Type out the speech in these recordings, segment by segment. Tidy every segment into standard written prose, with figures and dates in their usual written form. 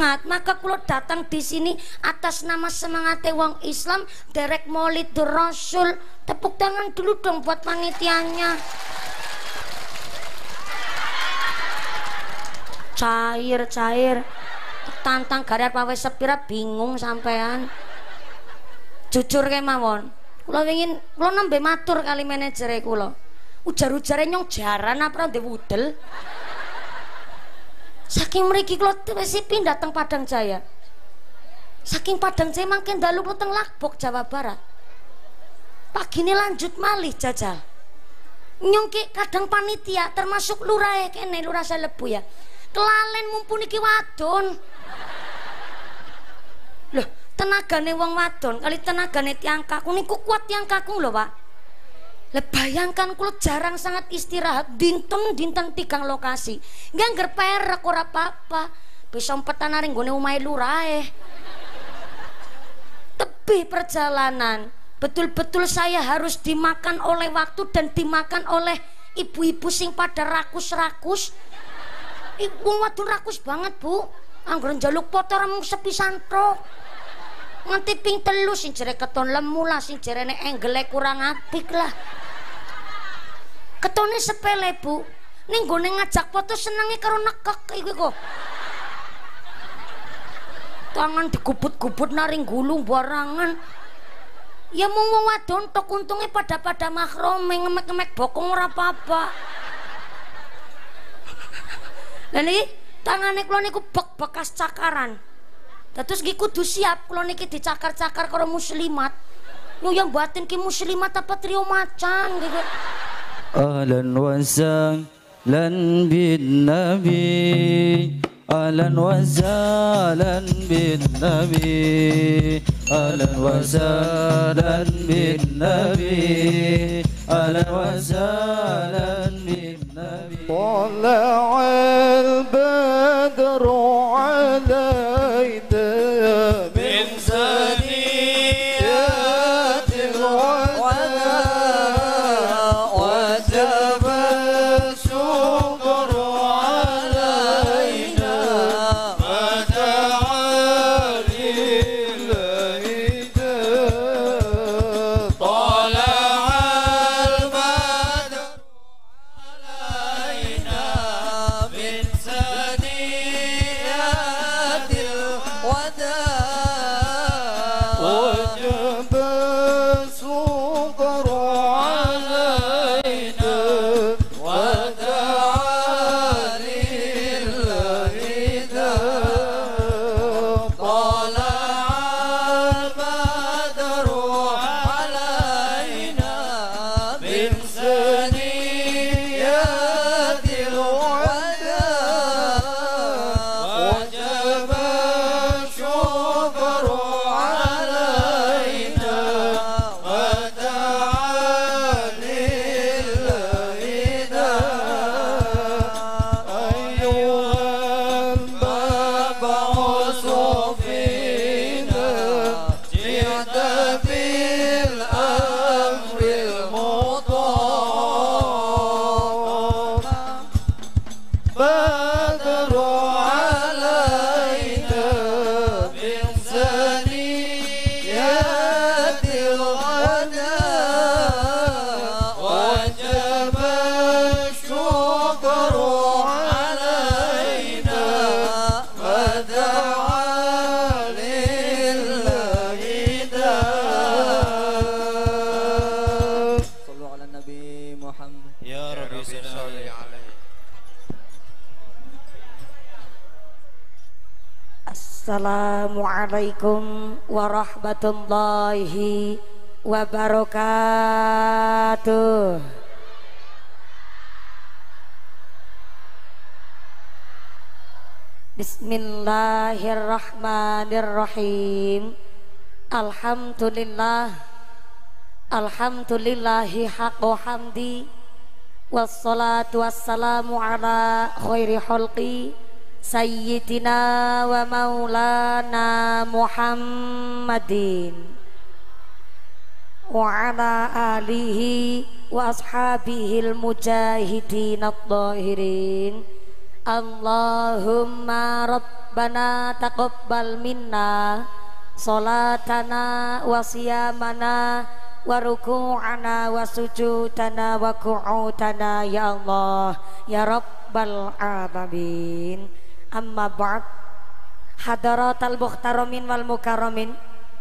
semangat, maka kula datang di sini atas nama semangatnya wong Islam derek Maulidur Rasul. Tepuk tangan dulu dong buat panitianya. Cair tantang garet pawe sepira bingung sampean. Jujur kemawon, kula ingin kula nembe matur kali manajere kula. Ujar-ujare nyong jaran apa ndek wudel. Saking mriki kula wis pindah teng Padang Jaya. Saking Padang Jaya mangke dalu kula teng Lagbok Jawa Barat. Pagine lanjut malih jajal. Nyong ki kadang panitia termasuk lurahe kene lurah Selebu ya. Kelalen mumpuni ki wadon. Loh, tenagane wong wadon kali tenagane tiyang kakung niku kuat tiyang kakung lho, Pak. Lah bayangkan kula jarang sangat istirahat dinten 3 lokasi. Nggak perek ora apa-apa. Bisa umpetan ning nggone omahe lurahe. Tebih perjalanan. Betul-betul saya harus dimakan oleh waktu dan dimakan oleh ibu-ibu sing pada rakus-rakus. Ibu wadon rakus banget, Bu. Angger njaluk foto mung sepisan tok. Nganti ping 3 sing jere keton lemu lah, sing jerene angle kurang apik lah. Ketone sepele, Bu. Ning gone ngajak foto senenge karo nekek iku kok. Tangan digubut-gubut naring gulung barangan. Ya mung wong wadon tok untunge pada makrome ngemek-ngemek bokong ora apa-apa. Lah niki tangane kula niku bekas cakaran. Terus nggih kudu siap kula niki dicakar-cakar karo muslimat. Yang batin ki muslimat apa trio macan gitu. Ahlan wa sahlan bin nabi, ahlan wa sahlan bin nabi, ahlan wa sahlan bin nabi, ahlan wa sahlan bin nabi. Tala'al badru alayna min saniyatil wada. Assalamualaikum warahmatullahi wabarakatuh. Bismillahirrahmanirrahim. Alhamdulillahi haqqo hamdi. Wassalatu wassalamu ala khairi khalqi Sayyidina wa maulana Muhammadin wa ala alihi wa ashabihil mujahidin at-tahirin. Allahumma rabbana taqabbal minna salatana wa siyamana wa ruku'ana wa sujudana wa qu'udana ya Allah ya rabbal alamin. Amma ba'd. Hadaratal muhtaramin wal mukarramin,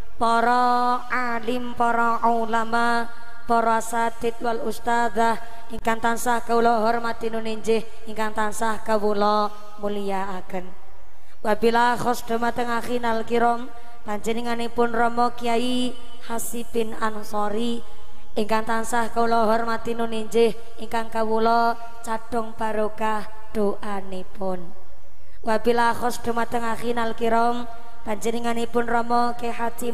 para alim, para ulama, para asatid wal ustadzah ingkang tansah kawula hormati nuninjih, ingkang tansah kawula mulyakaken. Wabila khos dumateng akhinal kiram panjenenganipun Rama Kyai Hasibin Ansori ingkang tansah kawula hormati nuninjih, ingkang kawula cadhong barokah doanipun. Wabila khos dumateng akhinal kiram panjenenganipun Rama Kyai Haji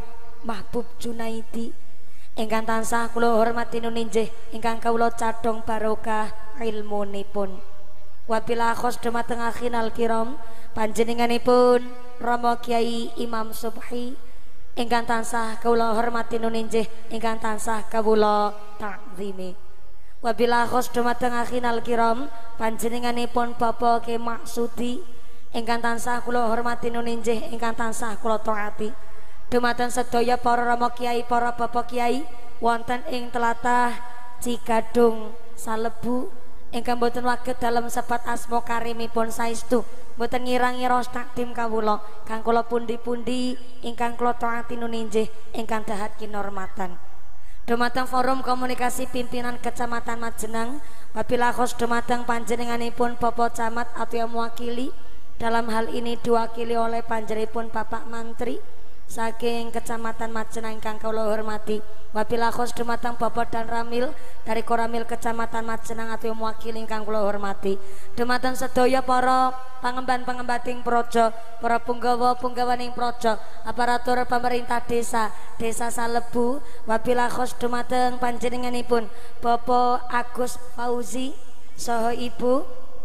Mahbub Junaidi ingkang tansah kula hormati nuninjih, ingkang kawula cadhong barokah ilmunipun. Wabila khos dumateng akhinal kiram panjenenganipun Rama Kyai Imam Subhi ingkang tansah kawula hormati nuninjih, ingkang tansah kawula takzimi. Wabila khos dumateng akhinal kiram panjenenganipun Bapak Kyai Maksudi ingkang tansah kula hormati nuninjih, ingkang tansah kula taati. Dumateng sedaya para Rama Kyai, para Bapak Kyai wonten ing tlatah Cigadung Salebu ingkang boten waget dalem sebat asma karimipun saestu, boten ngira-ngira takdim kawula kang kula pundi-pundi ingkang kula taati nuninjih, ingkang dahat kinurmatan. Dumateng forum komunikasi pimpinan Kecamatan Majenang, wabila khos dumateng panjenenganipun Bapak Camat atau yang mewakili, dalam hal ini diwakili oleh panjenenganipun Bapak Mantri saking Kecamatan Majenang ingkang kawula hormati. Wabila khos dumateng Bapak dan Ramil dari Koramil Kecamatan Majenang atau yang mewakili ingkang kula hormati. Dumateng sedaya para pangemban-pengembating projo, para punggawa-punggawaning projo, aparatur pemerintah desa Salebu, wabila khos dumateng panjenenganipun Bapak Agus Fauzi saha Ibu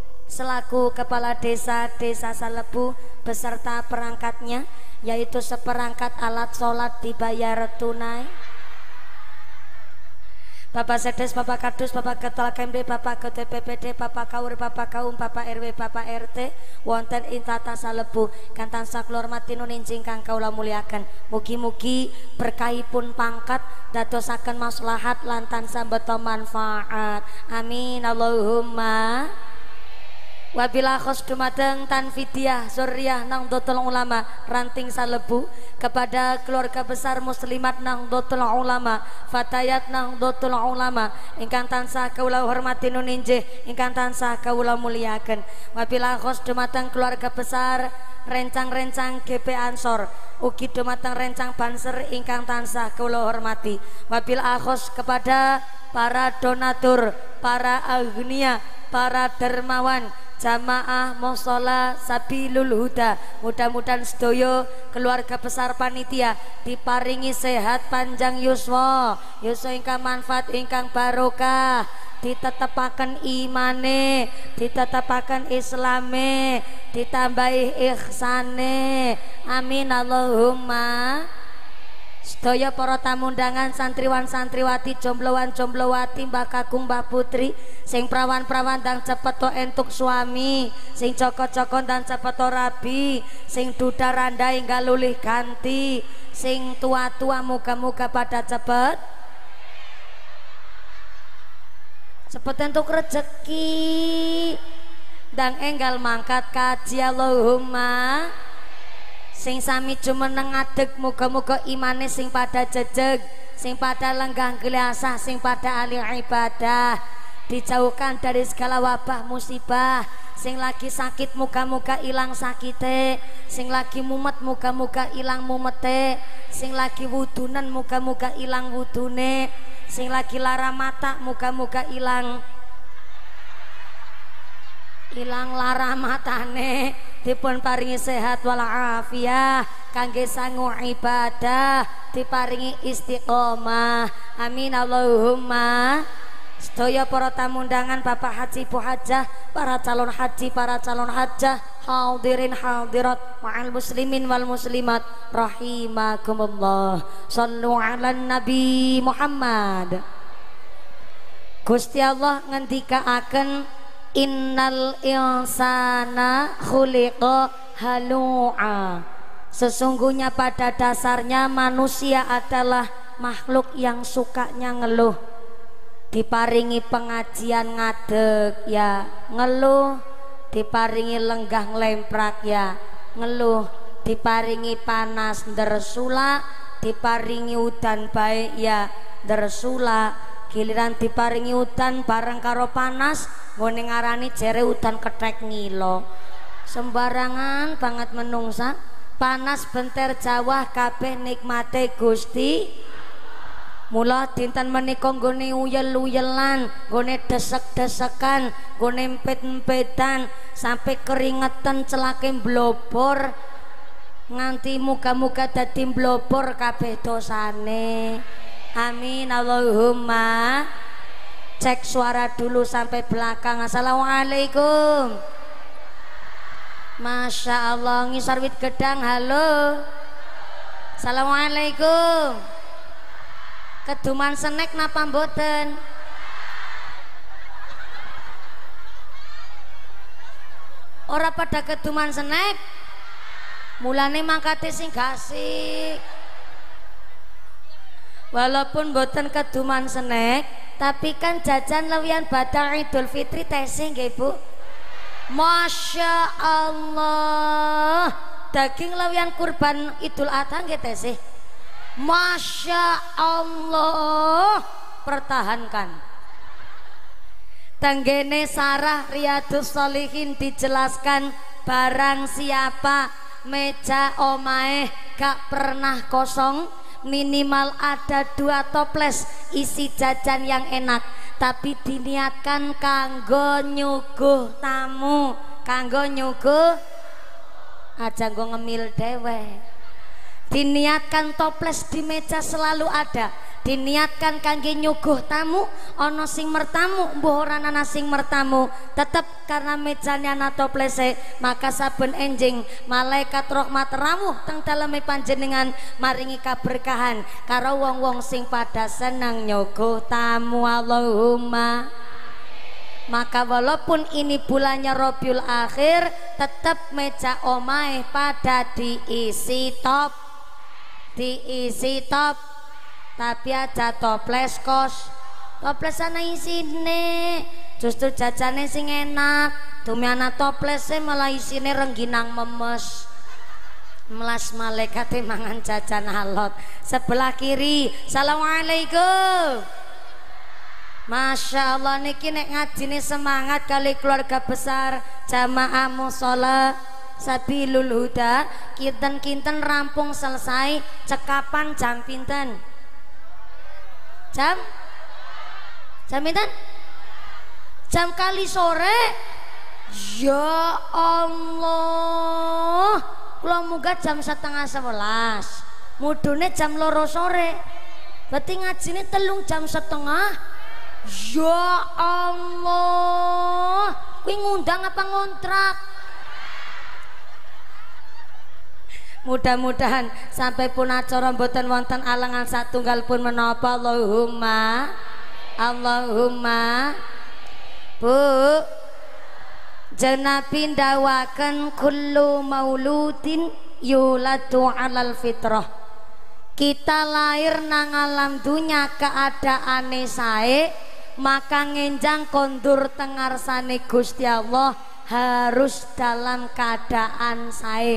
selaku Kepala Desa Salebu beserta perangkatnya, yaitu seperangkat alat sholat dibayar tunai. Bapak Sedes, Bapak Kadus, Bapak Ketua KMD, Bapak Ketua PPD, Bapak Kaur, Bapak Kaum, Bapak RW, Bapak RT wonten ing tlatah Salebu kang tansah kula hormati nuninjing kang kawula mulyaken. Mugi-mugi berkahipun pangkat dadosaken maslahat lan tansah beta manfaat. Amin Allahumma. Wabila khos dumateng Tanfidiah Zurriyah Nahdlatul Ulama Ranting Salebu, kepada keluarga besar muslimat Nahdlatul Ulama, fatayat Nahdlatul Ulama ingkang tansah kawula hormati nuninjih, ingkang tansah kawula mulyaken. Wabila khos dumateng keluarga besar rencang-rencang GP Ansor, ugi dumateng rencang Banser ingkang tansah kawula hormati. Wabil akhos kepada para donatur, para agnia, para dermawan, jamaah mushola Sabilul Huda, mudah-mudahan sedaya keluarga besar panitia diparingi sehat panjang yuswa ingkang manfaat, ingkang barokah, ditetepaken imane, ditetepaken islame, ditambahi ihsane. Amin Allahumma. Sedaya para tamu undangan, santriwan santriwati, jomblowan jomblowati, mbah kakung mbah putri, sing prawan-prawan dan cepet to entuk suami, sing joko-joko dan cepet to rabi, sing duda randa hingga lulih ganti, sing tua-tua muga-muga pada cepet entuk rezeki dan enggal mangkat kaji Allahumma. Sing sami jumeneng ngadeg muga-muga imane sing pada jejeg, sing pada lenggah geliasah, sing pada ahli ibadah, dijauhkan dari segala wabah musibah. Sing lagi sakit muga-muga ilang sakite, sing lagi mumet muga-muga ilang mumete, sing lagi wudunan muga-muga ilang wudune, sing lagi lara mata muga-muga ilang lara matane, dipun paringi sehat walafiat kangge sangu ibadah, diparingi istiqomah. Amin Allahumma. Sedaya para tamu undangan, Bapak Haji, Bu Hajah, para calon haji, para calon hajah, hadirin hadirat ma'al muslimin wal muslimat rahimakumullah. Shallu ala Nabi Muhammad. Gusti Allah ngendikaaken Innal insana khuliqa halu'a. Sesungguhnya pada dasarnya manusia adalah makhluk yang sukanya ngeluh. Diparingi pengajian ngadeg ya ngeluh, diparingi lenggah nglemprak ya ngeluh, diparingi panas ndersula, diparingi udan baik ya ndersula. Giliran diparingi udan bareng karo panas ngene ngarani jere udan kethek ngilo. Sembarangan banget menungsa. Panas benter Jawa kabeh nikmate Gusti. Mula dinten menika nggone uyel-uyelan, nggone desek-desekan, nggone empet-empetan sampai keringetan celake blobor. Nganti muga-muga dadi blobor kabeh dosane. Amin Allahumma. Cek suara dulu sampai belakang. Assalamualaikum. Masya Allah. Ngisor wit gedang. Halo. Assalamualaikum. Keduman senek napa mboten? Ora pada keduman senek. Mulane mangkate sing gasik. Walaupun mboten keduman senek, tapi kan jajan lewian badal Idul Fitri tesih nggih Bu. Masya Allah. Daging lewian kurban Idul Adha nggih tesih. Masya Allah. Pertahankan. Tenggene Sarah Riyadus Shalihin dijelaskan barang siapa meja omae gak pernah kosong, minimal ada 2 toples isi jajan yang enak, tapi diniatkan kanggo nyuguh tamu, kanggo nyuguh aja nggo ngemil dewe. Diniatkan toples di meja selalu ada, diniatkan kangge nyuguh tamu, ono sing mertamu mbuh ora ana sing mertamu, tetep karena mejane ana toplese, maka saben enjing malaikat rahmat rawuh teng daleme panjenengan maringi kaberkahan karo wong-wong sing pada seneng nyuguh tamu. Allahumma. Maka walaupun ini bulannya Rabiul Akhir, tetap meja omahe pada diisi top, diisi top, tapi aja toples kos. Toples ana isine, justru jajane sing enak. Tumi ana toplese malah isine rengginang memes. Melas malaikate mangan jajan alot. Sebelah kiri. Assalamualaikum. Masya Allah niki nek ngajine semangat kali keluarga besar jamaah mushola Sabilul Huda. Kinten-kinten rampung selesai cekapan jam pinten? Jam pinten? Jam kali sore. Ya Allah, kula munggah jam 10:30, mudune jam 2 sore, berarti ngajine 3 jam setengah. Ya Allah, kuwi ngundang apa ngontrak? Mudah-mudahan sampai pun acara mboten wonten alangan satunggal pun menapa. Allahumma. Allahumma. Bu, Nabi ndawaken kullu mauludin yuladu alal fitrah. Kita lahir nang alam dunya keadaane sae, maka ngenjang kondur tengarsane Gusti Allah harus dalam keadaan sae.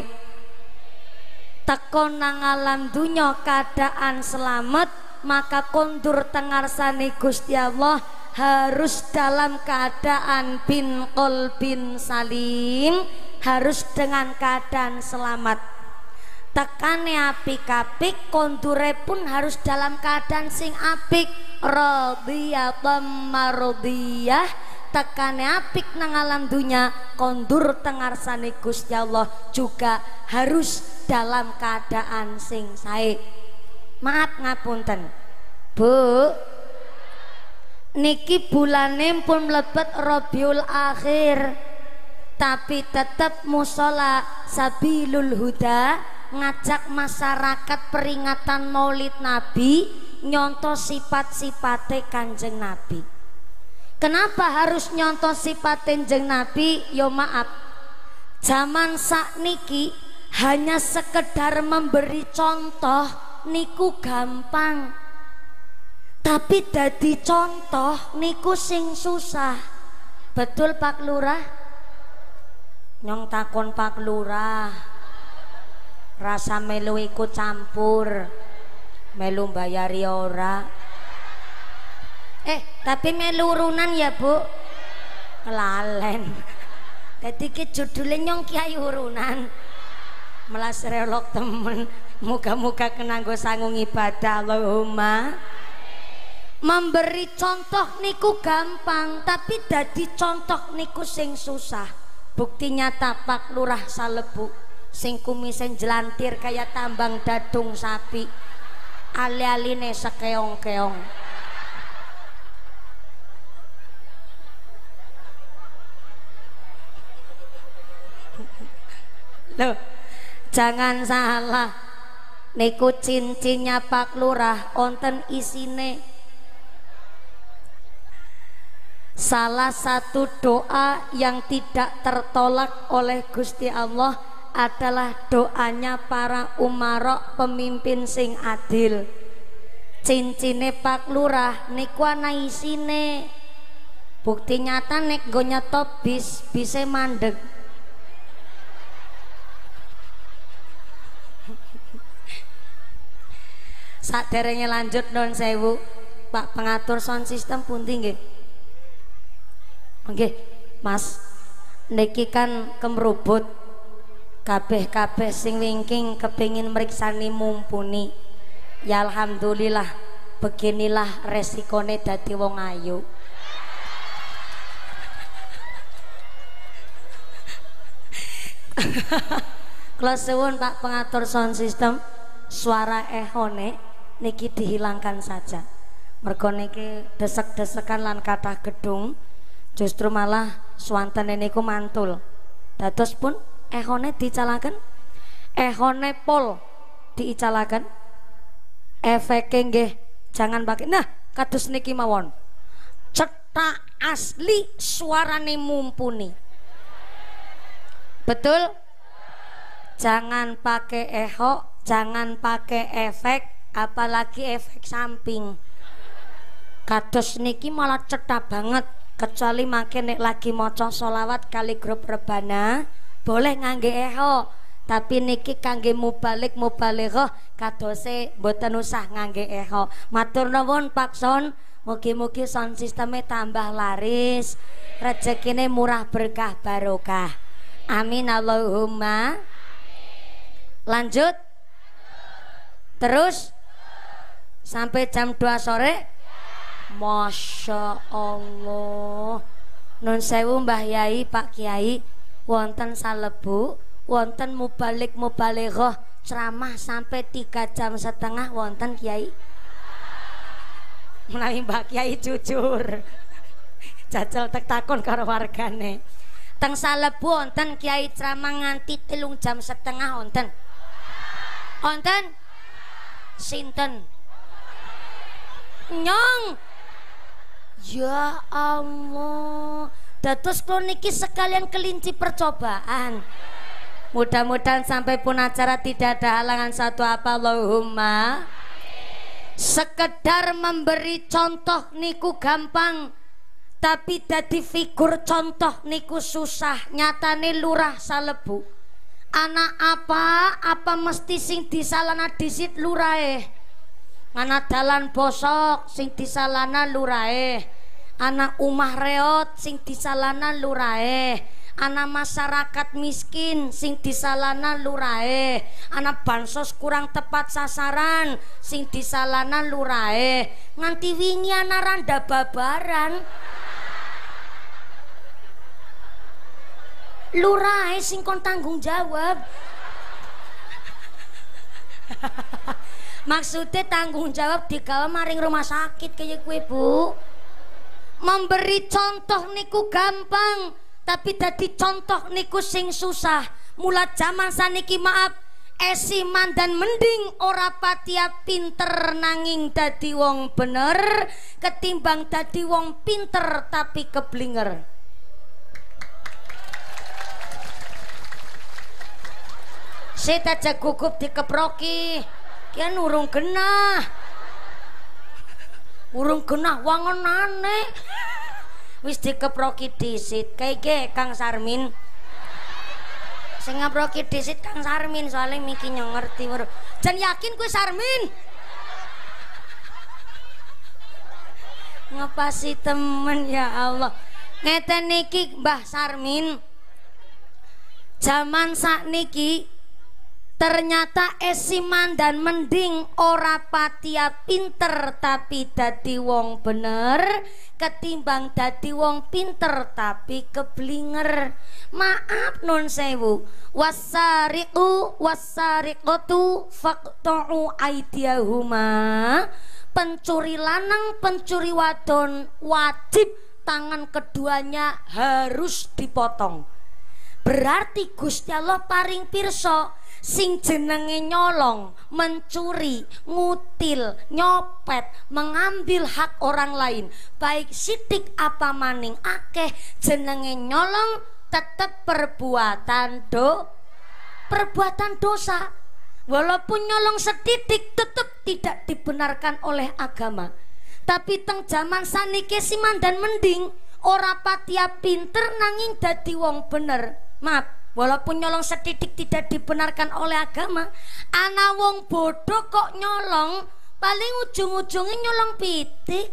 Teko nang alam dunya keadaan selamat, maka kondur tengarsane Gusti Allah harus dalam keadaan bin qalbin salim, harus dengan keadaan selamat. Tekane apik-apik, kondure pun harus dalam keadaan sing apik. Radiyatan mardiyah. Tekane apik nang alam dunya, kondur tengarsane Gusti Allah juga harus dalam keadaan sing sae. Maaf ngapunten Bu, niki bulane pun mlebet Rabiul Akhir, tapi tetap mushola Sabilul Huda ngajak masyarakat peringatan Maulid Nabi, nyontoh sifat-sifate Kanjeng Nabi. Kenapa harus nyontoh sifat Kanjeng Nabi? Yo maaf, zaman sakniki hanya sekedar memberi contoh niku gampang, tapi dadi contoh niku sing susah. Betul Pak Lurah? Nyong takon Pak Lurah, rasa melu ikut campur, melu bayari ora? Tapi melu urunan ya Bu? Lalen. Jadi ke judulnya nyong kiai urunan. Melas relok temen, muka-muka kenanggo sanggung ibadah. Allahumma. Memberi contoh niku gampang, tapi dadi contoh niku sing susah. Bukti nyata Pak Lurah Salebu, sing kumisen jelantir kayak tambang dadung sapi, ali-aline sekeong-keong. Loh, jangan salah, niku cincinnya Pak Lurah onten isine salah satu doa yang tidak tertolak oleh Gusti Allah adalah doanya para umarok, pemimpin sing adil. Cincine Pak Lurah niku ana isine. Bukti nyata nek go nyetop bis bise mandeg. Saderenge lanjut non sewu, Pak pengatur sound system pundi nggih? Nggih, Mas. Niki kan kemrubut kabeh-kabeh sing wingking kepengin mriksani mumpuni. Ya alhamdulillah, beginilah resikone dadi wong ayu. Kula suwun Pak pengatur sound system, suara ehone niki dihilangkan saja. Mergo niki desek-desekan lan kathah gedung, justru malah swantene niku mantul. Dados pun ehone dicalaken, ehone pol diicalaken. Efeke nggih jangan pakai. Nah, kados niki mawon. Cetak asli suarane mumpuni. Betul? Jangan pakai eho, jangan pakai efek, apalagi efek samping. Kados niki malah cetak banget. Kecuali makin nek lagi maca sholawat kali grup rebana boleh ngangge eho, tapi niki kangge mubalik mubalighah kadose mboten usah ngangge eho. Matur nuwun Pak Son, mugi-mugi sound sisteme tambah laris, rezekine murah berkah barokah. Amin Allahumma. Lanjut terus sampai jam 2 sore. Masya Allah. Nun sewu Mbah Yai, Pak Kiai, wonten Salebu, wonten mubalik mubalighah ceramah sampai 3,5 jam wonten Kiai. Menawi Mbak Kiai jujur, jajal tek takon karo wargane. Teng Salebu wonten Kiai ceramah nganti 3,5 jam wonten. Wonten sinten? Nyong. Ya Allah, dados kula niki sekalian kelinci percobaan. Mudah-mudahan sampai pun acara tidak ada halangan satu apa. Allahumma. Sekedar memberi contoh niku gampang, tapi dadi figur contoh niku susah. Nyatane Lurah Salebu, anak apa mesti sing disalana disit lurahe. Anak dalan bosok sing disalana lurahe, anak umah reot sing disalana lurahe, anak masyarakat miskin sing disalana lurahe, anak bansos kurang tepat sasaran sing disalana lurahe. Nganti wingi anak randa babaran lurahe sing kon tanggung jawab. Maksudnya tanggung jawab digawa maring rumah sakit kayak kue Bu. Memberi contoh niku gampang, tapi dadi contoh niku sing susah. Mula zaman saniki maaf, Esiman dan mending ora patia pinter nanging dadi wong bener ketimbang dadi wong pinter tapi keblinger. Saya aja gugup dikeproki kian urung genah wangonane wis dikeproki disit kayak Kang Sarmin sing ngeproki disit Kang Sarmin soalnya miki ngerti jan yakin gue Sarmin ngepasi temen ya Allah ngeten niki Mbah Sarmin zaman sakniki ternyata esiman dan mending ora patia pinter tapi dadi wong bener ketimbang dadi wong pinter tapi keblinger. Maaf nun sewu, wasariqatu faqta'u aydiyahuma. Pencuri lanang pencuri wadon wajib tangan keduanya harus dipotong. Berarti Gusti Allah paring pirsa sing jenenge nyolong, mencuri, ngutil, nyopet, mengambil hak orang lain, baik sidik apa maning akeh, jenenge nyolong tetap perbuatan dosa. Walaupun nyolong setitik tetap tidak dibenarkan oleh agama. Tapi teng zaman saniki siman dan mending ora patia pinter nanging dadi wong bener. Maaf, walaupun nyolong setitik tidak dibenarkan oleh agama, ana wong bodoh kok nyolong, paling ujung-ujungnya nyolong pitik.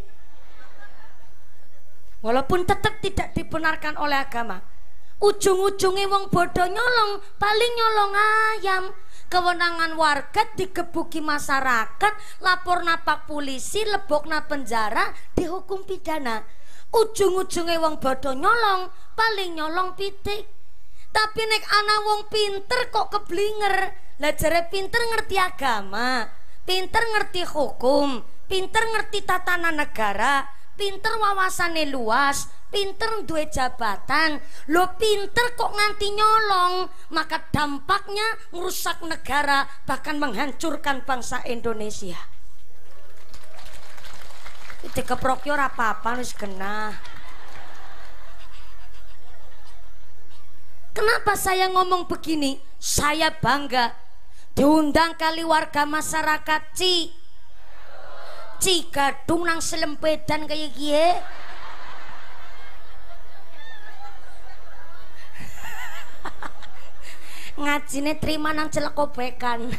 Walaupun tetap tidak dibenarkan oleh agama, ujung-ujungnya wong bodoh nyolong, paling nyolong ayam. Kewenangan warga digebuki masyarakat, lapor napak polisi, lebok na penjara, dihukum pidana. Ujung-ujungnya wong bodoh nyolong, paling nyolong pitik. Tapi nek ana wong pinter kok keblinger. Lah jare pinter ngerti agama, pinter ngerti hukum, pinter ngerti tatanan negara, pinter wawasane luas, pinter duwe jabatan. Lo pinter kok nganti nyolong, maka dampaknya merusak negara, bahkan menghancurkan bangsa Indonesia. Itu keprok yo ora apa-apa wis genah. Kenapa saya ngomong begini? Saya bangga diundang kali warga masyarakat Cigadung nang Selempedan kayak gie. Ngajine terima nang Celekobekan.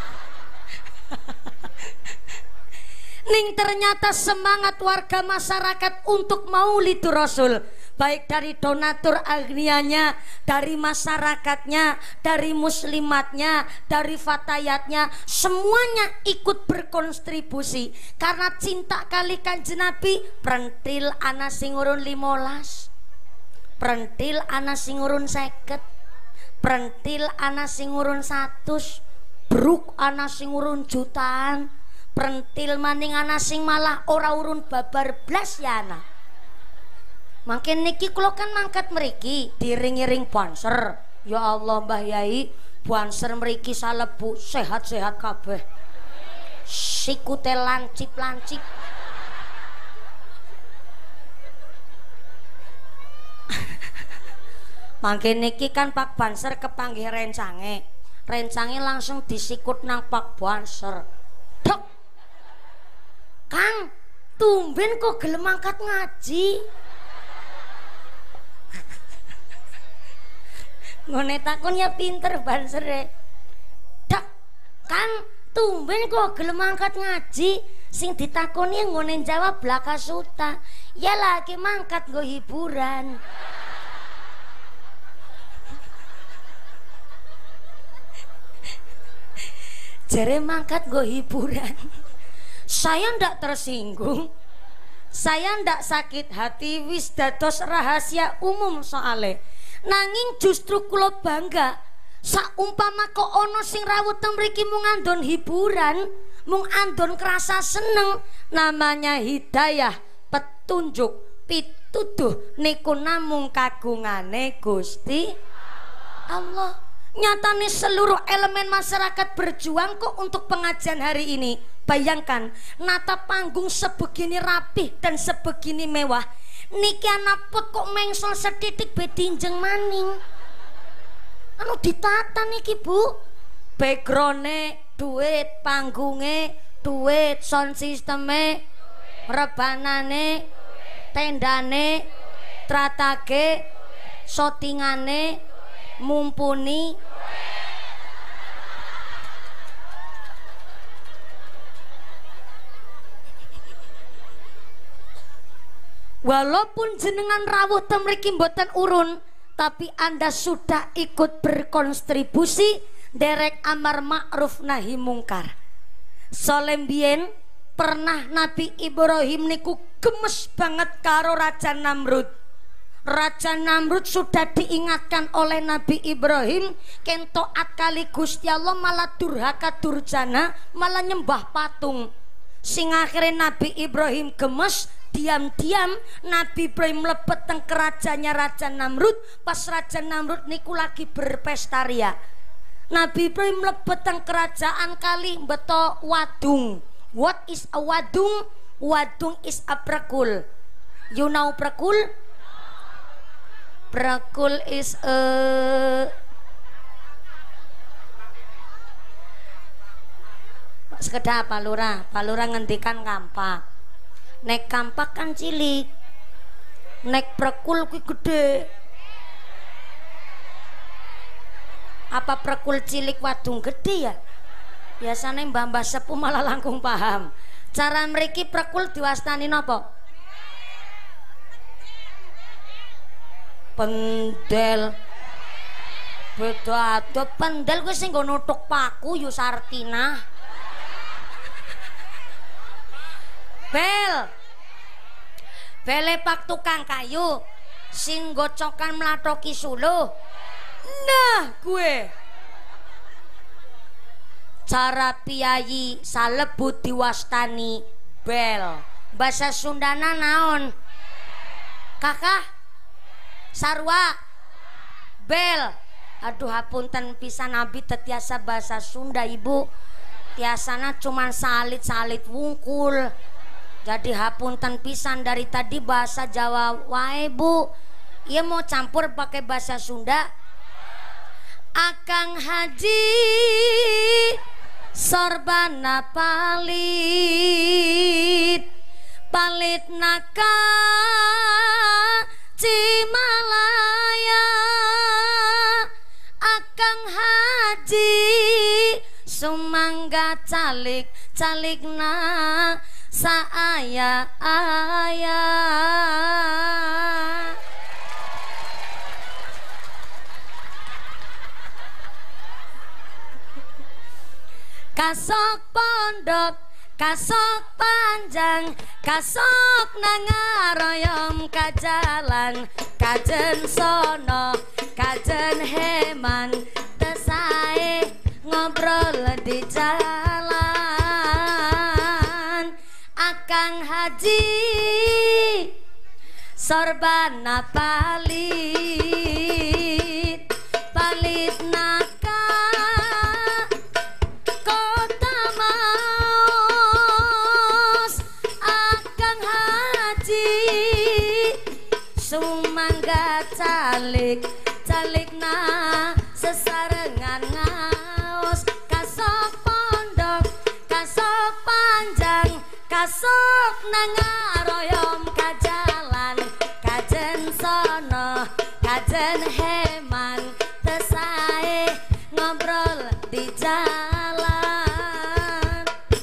Ning ternyata semangat warga masyarakat untuk Maulidur Rasul, baik dari donatur agnianya, dari masyarakatnya, dari muslimatnya, dari fatayatnya, semuanya ikut berkontribusi karena cinta kali Kanjeng Nabi. Prentil ana sing urun 15, prentil ana sing urun 50, prentil ana sing urun 100, bruk ana sing urun jutaan, prentil maning ana sing malah ora urun babar blas ya ana. Makin niki kula kan mangkat mriki diring-iring banser. Ya Allah Mbah Yai, banser mriki salebu sehat-sehat kabeh. Sikute lancip-lancip. Makin niki kan Pak Banser kepanggih rencange. Rencange langsung disikut nang Pak Banser. Dok. Kang, tumben kok gelem angkat ngaji. Ngone takon ya pinter Bansere. Dak, Kang, tumben kok gelem angkat ngaji. Sing ditakoni ngone jawab blaka suta. Ya lagi mangkat nggo hiburan. Jere mangkat nggo hiburan. Saya ndak tersinggung, saya ndak sakit hati, wis dados rahasia umum soale. Nanging justru kula bangga, saumpama kok ono sing rawuh teng mriki mung andon hiburan, mung andon kerasa seneng, namanya hidayah, petunjuk, pituduh niku namung kagungane Gusti Allah. Nyatanya seluruh elemen masyarakat berjuang kok untuk pengajian hari ini. Bayangkan, nata panggung sebegini rapih dan sebegini mewah. Niki anaput kok mengsel setitik bedinjeng maning. Anu ditata niki Bu. Backgroundnya duit, panggungnya duit, sound systemnya, rebanane, tendane, tratage, shootingane, mumpuni. Walaupun jenengan rawuh temriki mboten urun, tapi Anda sudah ikut berkontribusi derek amar ma'ruf nahi mungkar. Solembien pernah Nabi Ibrahim niku gemes banget karo Raja Namrud. Raja Namrud sudah diingatkan oleh Nabi Ibrahim ken taat kali Gusti Allah malah durhaka durjana, malah nyembah patung. Sing akhirnya Nabi Ibrahim gemes, diam-diam Nabi Ibrahim mlebet teng kerajaannya Raja Namrud. Pas Raja Namrud niku lagi berpesta ria, Nabi Ibrahim mlebet teng kerajaan kali beto wadung. What is a wadung? Wadung is a prekul. You know prekul? Prekul is a sekedar palura. Palura ngendikan kampak. Nek kampak kan cilik, nek prekul kuwi gede. Apa prekul cilik wadung gede ya? Biasanya mbah-mbah sepuh malah langkung paham. Cara mriki prekul diwastani napa? Pendel. Beda ado pendel kuwi sing nggo nuthuk paku yu Sartina. Bel. Bele pak tukang kayu sing gocokan mlathoki suluh. Nah, gue cara piyayi salebut diwastani bel. Bahasa Sundana naon? Kakak sarwa bel. Aduh hapunten pisan Nabi tetiasa bahasa Sunda Ibu. Tiasana cuman salit-salit wungkul. Jadi hapunten pisan dari tadi bahasa Jawa wae Bu. Iya mau campur pakai bahasa Sunda. Akang Haji sorbana palit palit naka Cimalaya. Akang Haji sumangga calik calikna saaya aya. Kasok pondok, kasok panjang, kasok nangaroyom kajalan, kajen sono, kajen heman, tesae ngobrol di jalan. Akang Haji sorbana palit palit naka kota Maus. Akang Haji sumangga calik calikna sesarengan ngaos. Kasok pondok kasok panjang kasok nangaroyom kajalan, kajen sono kajen heman, tesae ngobrol di jalan.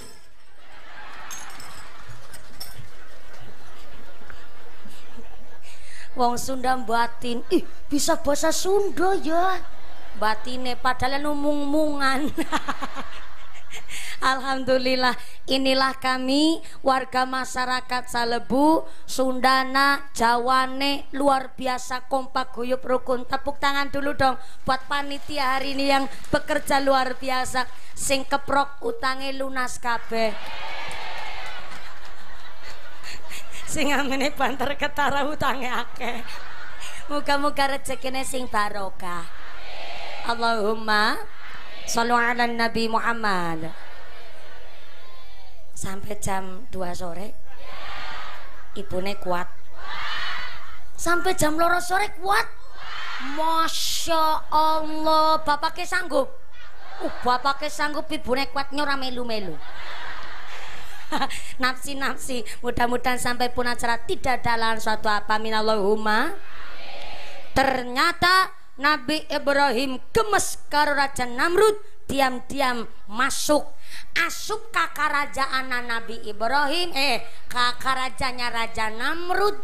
Wong Sunda batin, ih bisa bahasa Sunda ya batine padahal mung-mungan. Alhamdulillah, inilah kami warga masyarakat Salebu, Sundana, Jawane, luar biasa kompak guyup rukun. Tepuk tangan dulu dong buat panitia hari ini yang bekerja luar biasa. Sing keprok utange lunas kabeh. Sing amene banter ketara utange akeh. Muga-muga rezekine sing barokah. Allahumma sholli ala Nabi Muhammad. Sampai jam 2 sore ibune kuat. Sampai jam 2 sore kuat. Masya Allah, bapaknya sanggup. Bapaknya sanggup, ibune kuat nyora melu-melu. Nafsi-nafsi, mudah-mudahan sampai pun acara tidak ada halangan suatu apa. Minallahumma. Ternyata Nabi Ibrahim gemes karo Raja Namrud, diam-diam masuk asup ke kerajaan Nabi Ibrahim, ke kerajaannya Raja Namrud.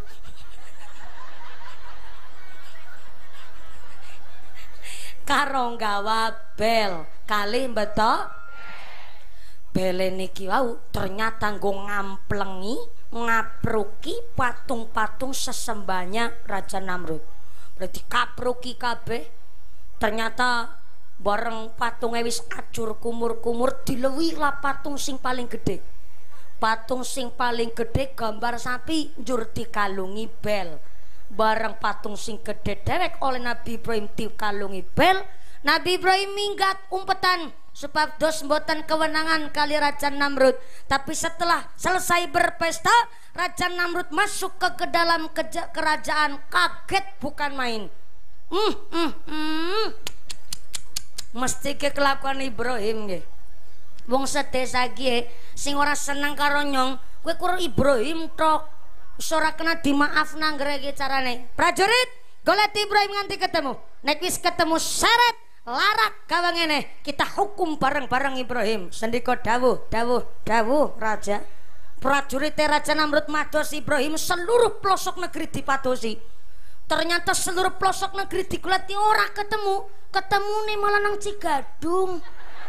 Karo gawa bel kali beto bele niki wau ternyata nggo ngamplengi ngapruki patung-patung sesembahnya Raja Namrud. Berarti kapruki kabeh. Ternyata bareng patungnya wis acur kumur-kumur, dilewi lah patung sing paling gede. Patung sing paling gede gambar sapi njur dikalungi bel. Bareng patung sing gede dewek oleh Nabi Ibrahim dikalungi bel. Nabi Ibrahim minggat umpetan sebab dos mboten kewenangan kali Raja Namrud. Tapi setelah selesai berpesta, Raja Namrud masuk ke dalam kerajaan, kaget bukan main. Mesti ke kelakuan Ibrahim nggih. Wong sedesa iki sing ora seneng karo nyong, kowe kur Ibrahim tok. Wis ora kena dimaafna ngreke carane. Prajurit, golek Ibrahim nganti ketemu. Nek wis ketemu syarat larak gawe ngene, kita hukum bareng-bareng Ibrahim. Sendika dawuh raja. Prajurit Raja Namrud mados Ibrahim seluruh pelosok negeri dipatosi. Ternyata seluruh pelosok negeri digoleti ora ketemu. Ketemune malah nang Cigadung.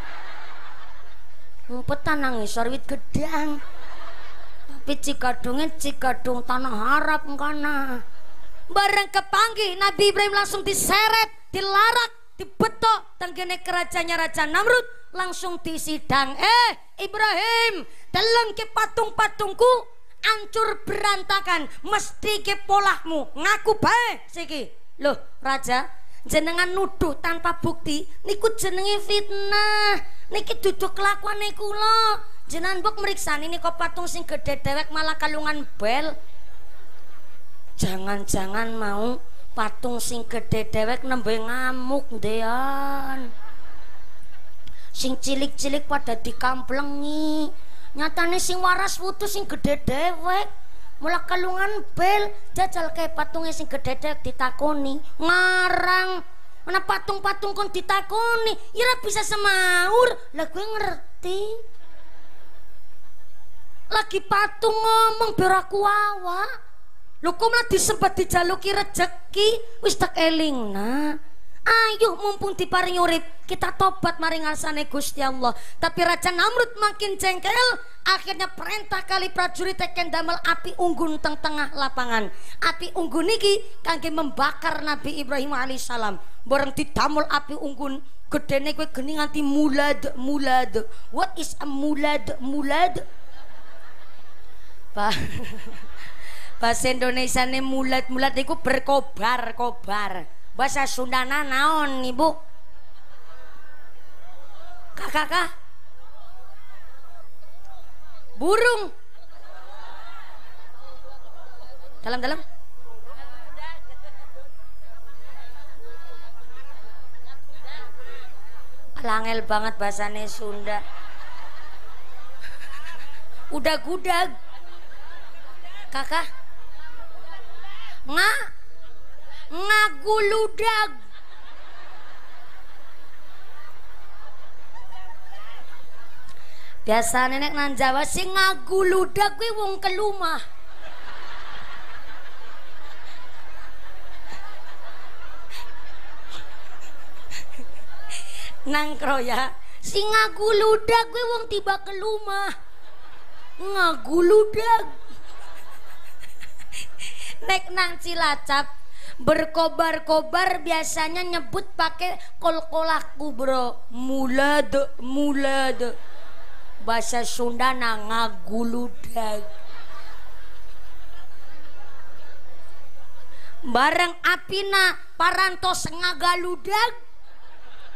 Umpetan nang ngisor wit gedang. Tapi Cigadung tanah harap kana. Bareng kepanggih Nabi Ibrahim langsung diseret, dilarak, dibetok tenggene kerajaannya Raja Namrud, langsung disidang. Ibrahim, deleng ke patung-patungku ancur berantakan, mesti ke polahmu ngaku bae siki. Loh raja, jenengan nuduh tanpa bukti niku jenenge fitnah, niki duduk kelakuane kula. Jenengan mbok meriksani niku patung sing gede dewek malah kalungan bel. Jangan-jangan mau patung sing gede dewek nembe ngamuk ndean. Sing cilik-cilik pada dikamplengi. Nyatane sing waras wutu sing gede dewek. Mula kalungan bel, jajal kayak patungnya sing gede dewek ditakoni. Ngarang. Mana patung-patung kon ditakoni, ira bisa semaur. Lah gue ngerti. Lagi patung ngomong biar aku wawa. Lho kok malah disempet dijaluki rejeki, wis tak eling nah. Ayo mumpung diparingi urip, kita tobat maring ngarsane Gusti Allah. Tapi Raja Namrud makin jengkel, akhirnya perintah kali prajurit teken damel api unggun teng tengah lapangan. Api unggun niki kangge membakar Nabi Ibrahim alaihissalam. Bareng didamel api unggun, gedene kowe geni nganti mulad. What is a mulad? Pak bahasa Indonesia nih mulat itu berkobar. Bahasa Sundana naon ibu? Kakak burung dalam langel banget bahasanya Sunda. Udah gudag kakak ngaguludag. Biasa nenek nan Jawa sing ngaguludag kuwi wong kelumah. Nang kroya sing ngaguludag kuwi wong tiba kelumah. Ngaguludag. Nek nang Cilacap berkobar-kobar biasanya nyebut pakai kol-kolaku bro, mulad. Bahasa Sunda ngaguludag. Bareng apina parantos ngagaludag.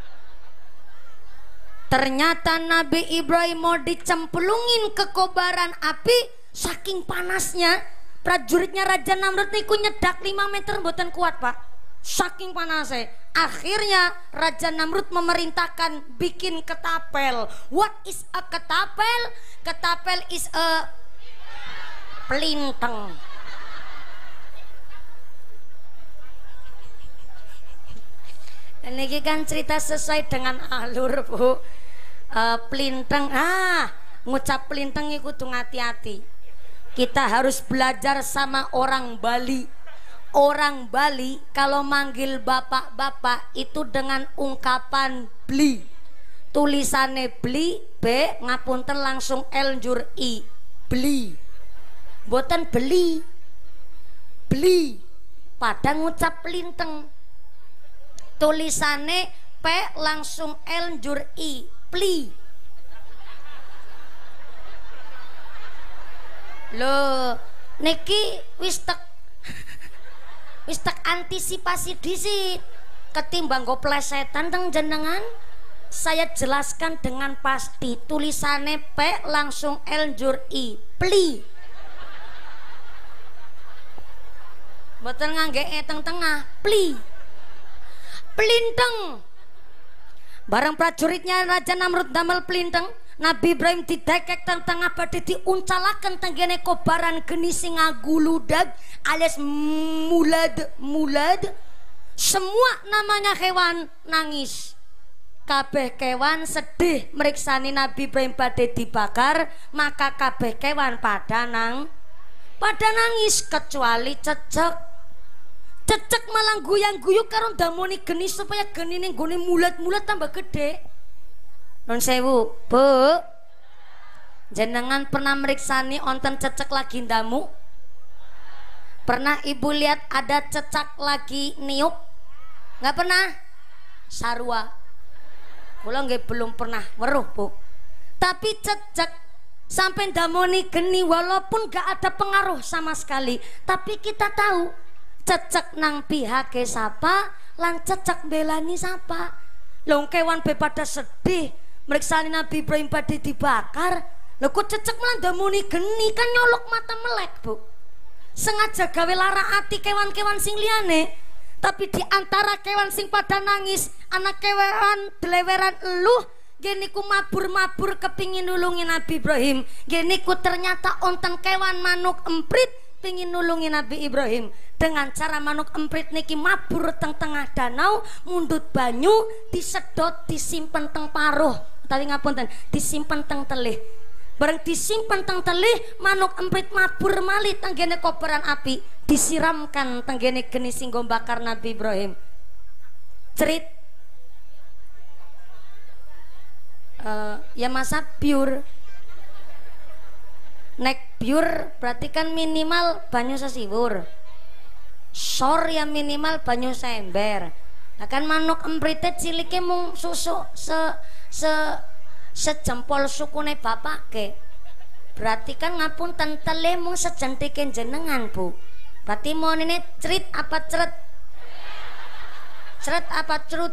Ternyata Nabi Ibrahim mau dicemplungin ke kobaran api, saking panasnya prajuritnya Raja Namrud niku nyedak 5 meter mboten kuat Pak, saking panasnya. Akhirnya Raja Namrud memerintahkan bikin ketapel. What is a ketapel? Ketapel is a pelintang. Ini kan cerita sesuai dengan alur Bu. Pelintang, ngucap pelintang itu tuh hati-hati. Kita harus belajar sama orang Bali. Orang Bali kalau manggil bapak-bapak itu dengan ungkapan beli. Tulisannya beli, B ngapunten langsung L njur I, beli. Boten beli, beli. Pada ngucap pelintang. Tulisannya P langsung L njur I, pli. Loh, niki wis tek antisipasi disit ketimbang go plesetan teng jenengan. Saya jelaskan dengan pasti, tulisannya P langsung L njur I, pli. Mboten ngangge teng tengah, pli. Pelintang. Barang prajuritnya Raja Namrud damel pelintang, Nabi Ibrahim didekek tengah badhe diuncalaken tenggene kobaran geni sing ngaguludag alias mulad. Semua namanya hewan nangis. Kabeh kewan sedih meriksani Nabi Ibrahim badhe dibakar, maka kabeh kewan pada nangis kecuali cecek. Cecek malah guyang-guyuk karo ndamoni geni supaya geni ning gone mulat-mulat tambah gede. Nun sewu, Bu. Jenengan pernah meriksani onten cecek lagi ndamu? Pernah Ibu lihat ada cecak lagi niup? Nggak pernah? Sarua. Kula nggih belum pernah weruh, Bu. Tapi cecek sampai ndamoni geni walaupun gak ada pengaruh sama sekali, tapi kita tahu cecek nang pihake sapa lan cecek belani sapa. Lho kewan be pada sedih meriksani Nabi Ibrahim badhe dibakar. Lho kok cecek malah ndamuni geni, kan nyolok mata melek Bu. Sengaja gawe lara ati kewan-kewan sing liyane. Tapi di antara kewan sing pada nangis, anak kewan deleweran eluh geniku mabur-mabur kepingin nulungi Nabi Ibrahim. Geniku ternyata onten kewan manuk emprit pingin nulungi Nabi Ibrahim. Dengan cara manuk emprit niki mabur teng tengah danau, mundut banyu, disedot, disimpen teng paruh, tapi ngapunten, disimpen teng telih. Bareng disimpen teng telih, manuk emprit mabur malih tenggene kobaran api, disiramkan tenggene geni sing bakar Nabi Ibrahim. Cerit ya masa pure. Nek pure berarti kan minimal banyu sesiwur. Sor ya minimal banyu seember. Nah kan manuk emprite cilike mung susu sejempol sukune bapake. Berarti kan ngapun tentele mung sejentike jenengan Bu. Berarti mau ini cerit apa ceret? Ceret apa cerut?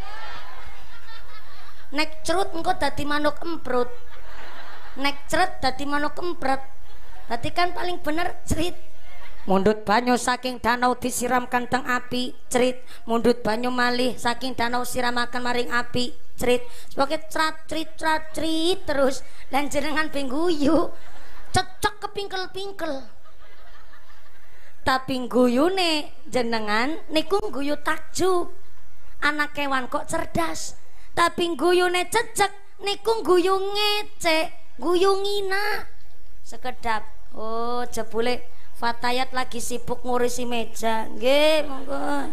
Nek cerut engko dadi manuk emprut. Nek ceret dadi manuk empret. Berarti kan paling bener cerit. Mundut banyu saking danau disiramkan teng api, cerit. Mundut banyu malih saking danau siramakan maring api, cerit. Sebagai cerit terus. Dan jenengan pengguyu cocok kepingkel-pingkel. Tapi guyune jenengan niku guyu takjub. Anak kewan kok cerdas. Tapi guyune cecek niku guyu ngecek, guyu ngina. Sekedap. Oh, jebule Fatayat lagi sibuk ngurisi meja. Nggih, monggo.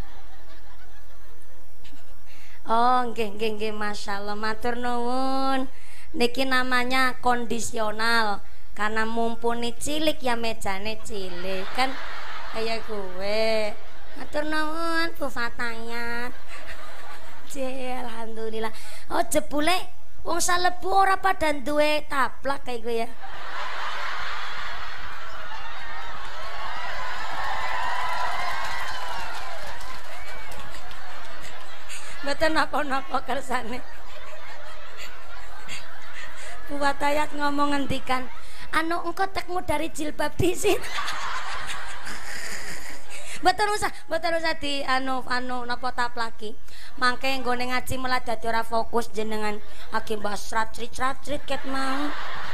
Oh, nggih, masyaallah, matur nuwun. Niki namanya kondisional. Karena mumpuni cilik ya mejane cilik kan kayak gue. Matur nuwun Bu Fatayat. Alhamdulillah. Oh, jebule wong salebu ora pada duwe taplak kayak gue ya. Mboten napa-napa kersane. Bu Fatayat ngomong ngendikan, anu engko tekmu dari jilbab disin. Betul usah di anu napa taplaki. Mangke nggone ngaji malah dadi ora fokus jenengan agi mbas racrit ket mau.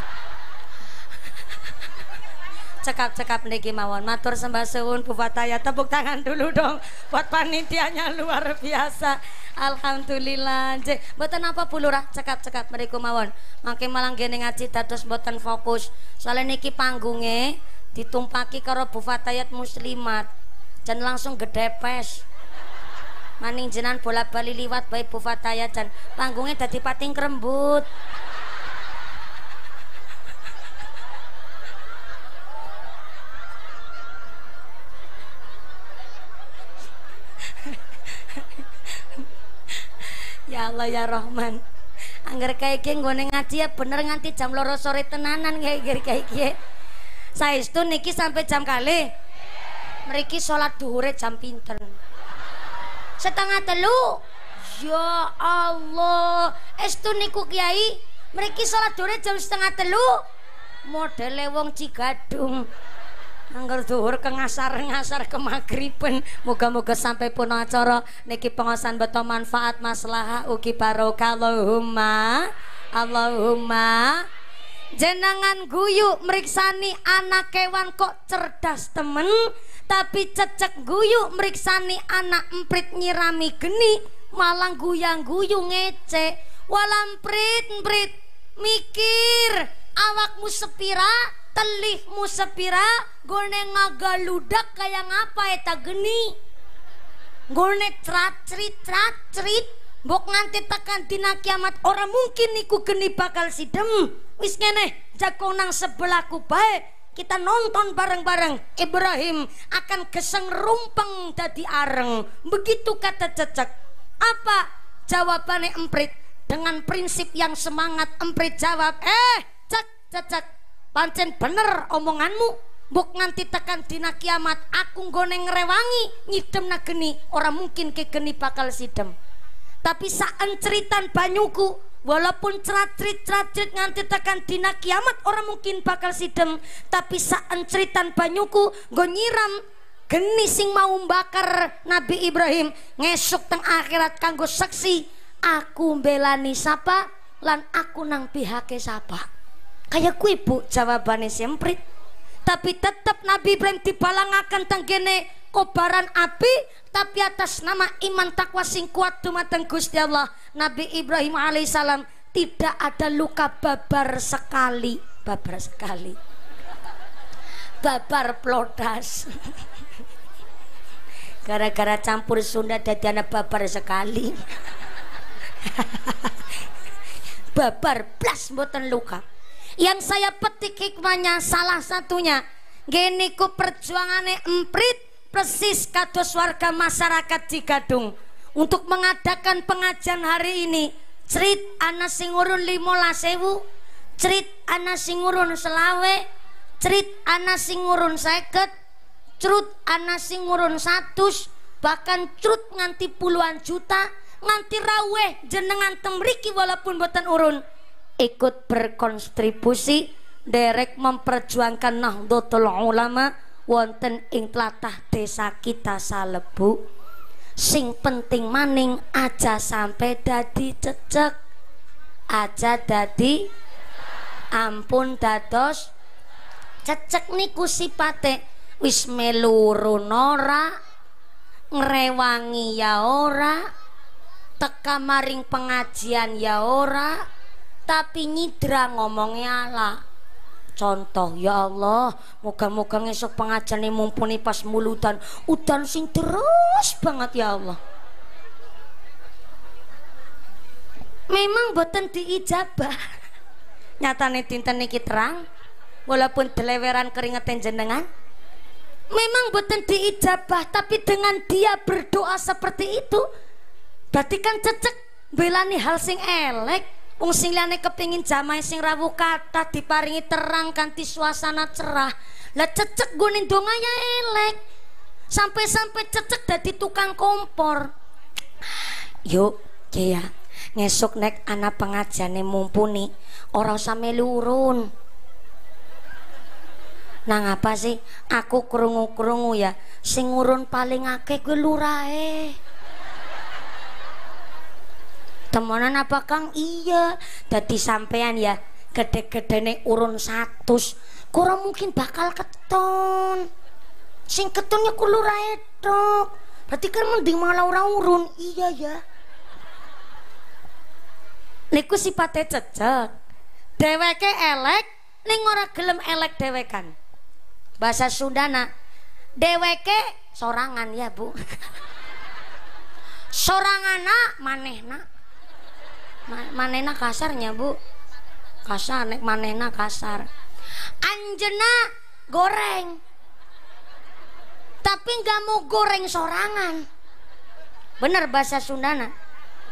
Cekap niki mawon. Matur sembah suwun Bu Fatayat. Tepuk tangan dulu dong buat panitianya luar biasa. Alhamdulillah. Mboten apa Bu Lurah, cekap mriku mawon. Mangke malang gene ngaji dados mboten fokus. Soale niki panggunge ditumpaki karo Bu Fatayat muslimat. Jan langsung gedepes. Maning jenan bola-bali liwat bae Bu Fatayat jan panggungnya dadi pating krembut. Ya Allah ya Rahman. Angger kayak gini nggone ngaji ya bener nganti jam 2 sore tenanan kayak gini. Saestu niki sampai jam kali. Mriki salat dhuhure jam pinten? 2:30. Ya Allah. Estu niku Kiai, mriki salat dhuhure jam 2:30. Modele wong Cigadung. Angger dhuwur kengasar ke magriben. Muga-muga sampai pun acara niki pengosan beto manfaat maslahah ugi barokah. Allahumma jenengan guyu meriksani anak kewan kok cerdas temen, tapi cecek guyu meriksani anak emprit nyirami geni malang guyang-guyu ngece. Walamprit mikir awakmu sepira, telihmu sepira, gone ngagaludak kayak ngapa eta geni, gone tracrit mbok nganti tekan dina kiamat ora mungkin niku geni bakal sidem. Wis ngene jago nang sebelahku bae, kita nonton bareng-bareng Ibrahim akan geseng rumpeng dadi areng. Begitu kata cecek. Apa jawabannya emprit? Dengan prinsip yang semangat emprit jawab, cecek pancen bener omonganmu. Mbok nganti tekan dina kiamat aku nggone ngrewangi nyidemna geni, ora mungkin ke geni bakal sidem. Tapi saen ceritan banyuku walaupun ceracrit nganti tekan dina kiamat ora mungkin bakal sidem, tapi saen ceritan banyuku nggo nyiram geni sing mau bakar Nabi Ibrahim ngesuk teng akhirat kanggo saksi aku mbelani sapa lan aku nang pihake sapa. Kayak kui Bu jawabane semprit. Tapi tetap Nabi Ibrahim dibalangaken tenggene kobaran api, tapi atas nama iman takwa sing kuat dumateng Gusti Allah. Nabi Ibrahim alaihissalam tidak ada luka babar sekali. Babar plodas. Gara-gara campur Sunda dadi ana babar sekali. Babar blas mboten luka. Yang saya petik hikmahnya salah satunya geniku perjuangane emprit persis kados warga masyarakat Cigadung untuk mengadakan pengajian hari ini. Cerit ana sing urun 15.000, cerit ana sing urun 20, cerit ana sing urun 50, cerut ana sing urun 100, bahkan cerut nganti puluhan juta, nganti raweh jenengan temriki walaupun boten urun ikut berkontribusi derek memperjuangkan Nahdlatul Ulama wonten ing tlatah desa kita Salebu. Sing penting maning aja sampai dadi cecek, aja dadi ampun dados cecek niku sipate wis melurun ora, ngrewangi ya ora, teka maring pengajian ya ora, tapi nyidra ngomongnya ala. Contoh ya Allah, moga-moga ngesok pengajian mumpuni pas mulutan udan sing terus banget ya Allah. Memang boten diijabah. Nyatane dinten niki terang, walaupun deleweran keringetan jenengan. Memang boten diijabah, tapi dengan dia berdoa seperti itu, berarti kan cecek belani hal sing elek. Wong sing liyane kepengin jamaah sing rawuh kathah diparingi terang kanthi suasana cerah. Lah cecek gone donganya elek. Sampai-sampai cecek dadi tukang kompor. Yuk, ya. Ngesuk nek ana pengajane mumpuni ora usah melu urun. Nang apa sih aku krungu-krungu ya sing urun paling akeh kuwi lurahe. Temenan apa Kang? Iya. Dadi sampean ya gede-gedene urun 100 kurang mungkin bakal keton. Sing ketonnya ku lurahe tok. Berarti kan mending malah ora urun. Iya ya. Niku sipate cecek. Dheweke elek ning ora gelem elek dhewekan. Bahasa Sundana dheweke sorangan ya Bu. Sorangana manehna. Manehna kasarnya Bu. Kasar nek manehna kasar. Anjena goreng. Tapi nggak mau goreng sorangan. Bener bahasa Sundana.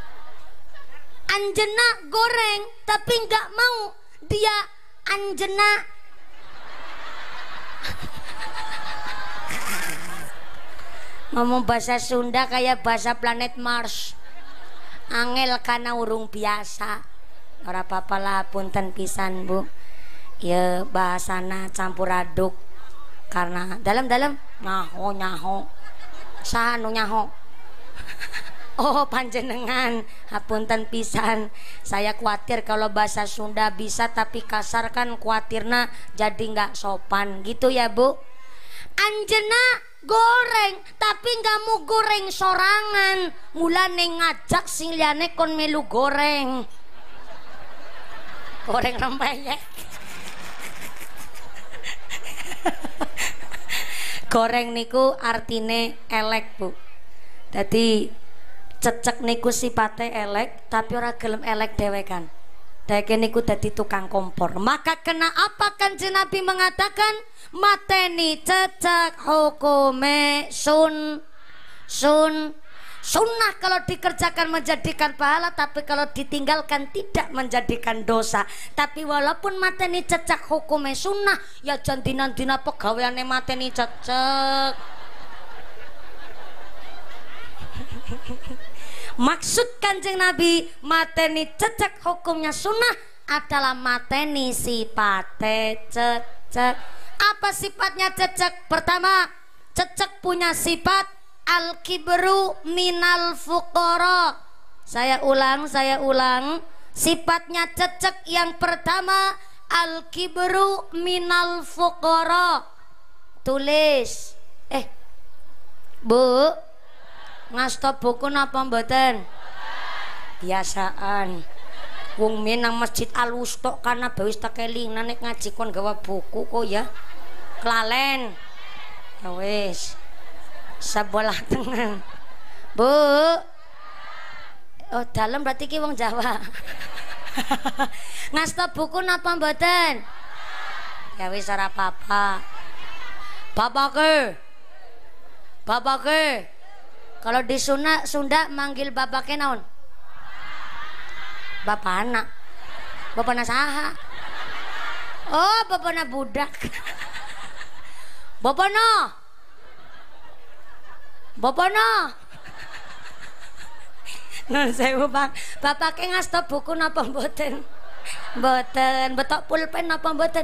Anjena goreng tapi nggak mau dia anjena. Ngomong bahasa Sunda kayak bahasa planet Mars. Angel karena urung biasa. Ora apa-apa lah punten pisan Bu. Ya bahasana campur aduk. Karena dalam-dalam nyaho sanu nyaho. Oh panjenengan hapunten pisan. Saya khawatir kalau bahasa Sunda bisa tapi kasar kan khawatirna jadi nggak sopan gitu ya Bu. Anjena goreng tapi nggak mau goreng sorangan. Mulane ngajak sing liyane kon melu goreng. Goreng rempeyek. Goreng niku artine elek Bu. Dadi cecek niku sipate elek tapi ora gelem elek dhewekan. Dheweke niku dadi tukang kompor. Maka kena apa Kanjeng Nabi mengatakan mateni cecek hukume sunnah kalau dikerjakan menjadikan pahala tapi kalau ditinggalkan tidak menjadikan dosa. Tapi walaupun mateni cecek hukume sunnah ya jan dina-dina pegaweane mateni cecek. Maksud Kanjeng Nabi mateni cecek hukumnya sunnah adalah mateni sipate cecek. Apa sifatnya cecek? Pertama, cecek punya sifat al-kibru minal fuqara. Saya ulang. Sifatnya cecek yang pertama al-kibru minal fuqara. Tulis. Bu, ngastop buku napa mboten? Biasaan. Wong menang masjid Al-Wusta karena bawis tekelingan nek ngaji kon gawa buku kok ya. Kelalen. Ya wis. Sebelah tengah. Bu. Oh, dalam berarti ki wong Jawa. Ngastop buku napa mboten? Ya wis ora apa-apa. Babake. Kalau di Sunda manggil bapaknya naon? Bapana. Bapana saha? Oh, bapana budak. Bapana. Nun sewu Bang. Bapake ngastop buku napa mboten? Mboten. Betok pulpen napa mboten?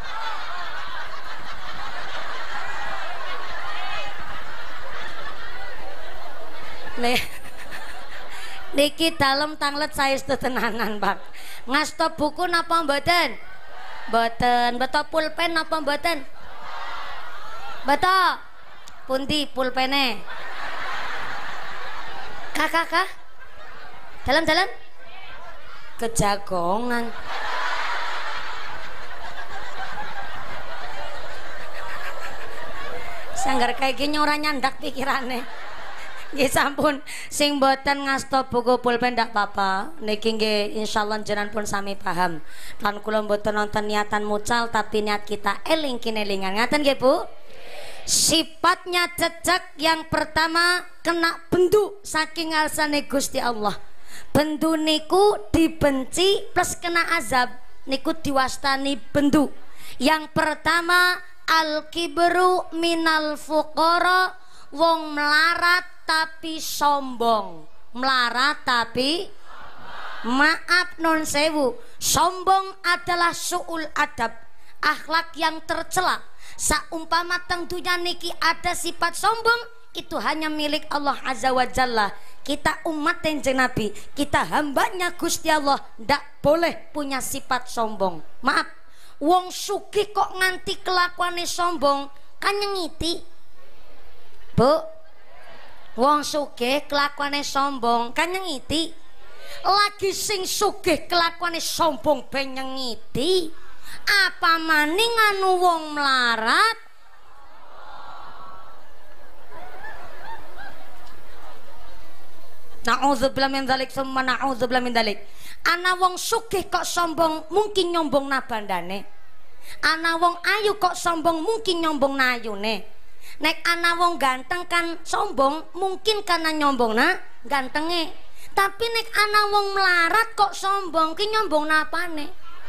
Niki dalem tanglet saestu tenanan Bang. Ngastop buku napa mboten? Mboten. Betok pulpen napa mboten? Betok. Pundi pulpene? Kakak. Dalam. Kejagongan. Sanggar kayak gini orang nyandak pikirannya. Nggih sampun sing boten ngastop buku pulpen ndak apa-apa. Niki nggih insyaallah jenengan pun sami paham. Lan kula mboten nonton niatan mucal tapi niat kita eling kinelingan. Ngaten nggih Bu? Sifatnya cecek yang pertama kena bendu saking ngarsane Gusti Allah. Bendu niku dibenci plus kena azab. Niku diwastani bendu. Yang pertama al-kibru minal fuqara, wong melarat tapi sombong. Melarat tapi Maaf non sewu, sombong adalah su'ul adab, akhlak yang tercela. Saumpama tentunya niki ada sifat sombong, itu hanya milik Allah Azza wa Jalla. Kita umat Kanjeng Nabi, kita hambanya Gusti Allah, ndak boleh punya sifat sombong. Maaf, wong sugih kok nganti kelakuane sombong, kan nyengiti. Bu, wong sugih kelakuane sombong, kan nyengiti. Lagi sing sugih kelakuane sombong ben nyengiti. Apa maning anu wong melarat? Na'udzubillah min dzalik summa na'udzubillah min dzalik. Ana wong sugih kok sombong, mungkin nyombong na bandane. Ana wong ayu kok sombong, mungkin nyombong na ayune. Nek ana wong ganteng kan sombong, mungkin karena nyombong na gantenge. Tapi nek ana wong melarat kok sombong, ki nyombong na apane?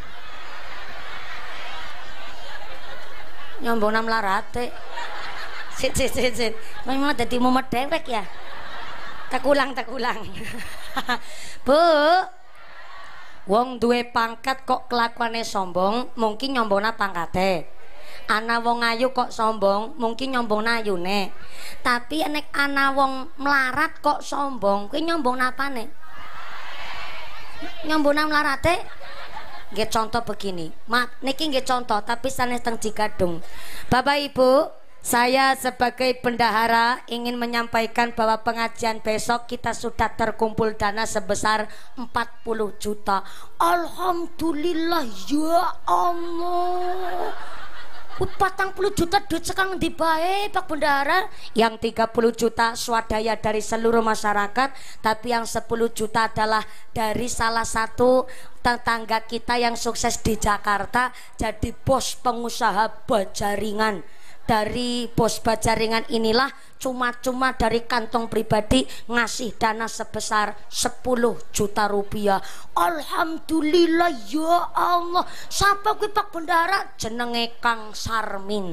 Nyombong na melarate. Sit. Memang dadi mumet dewek ya. Tak ulang. Bu, wong duwe pangkat kok kelakuane sombong, mungkin nyombongna pangkate. Ana wong ayu kok sombong, mungkin nyombongna ayune. Tapi nek ana wong melarat kok sombong, kuwi nyombongna apane? Nyombongna melarate? Nggih contoh begini. Mak, niki nggih contoh tapi sanes teng Cigadung. Bapak Ibu, saya sebagai bendahara ingin menyampaikan bahwa pengajian besok kita sudah terkumpul dana sebesar 40 juta. Alhamdulillah ya Allah. 40 juta duit sekarang dibae Pak Bendahara. Yang 30 juta swadaya dari seluruh masyarakat, tapi yang 10 juta adalah dari salah satu tetangga kita yang sukses di Jakarta, jadi bos pengusaha bajaringan. Dari bos bajaringan inilah cuma-cuma dari kantong pribadi ngasih dana sebesar 10 juta rupiah. Alhamdulillah ya Allah. Siapa kuwi Pak Bendahara? Jenenge Kang Sarmin.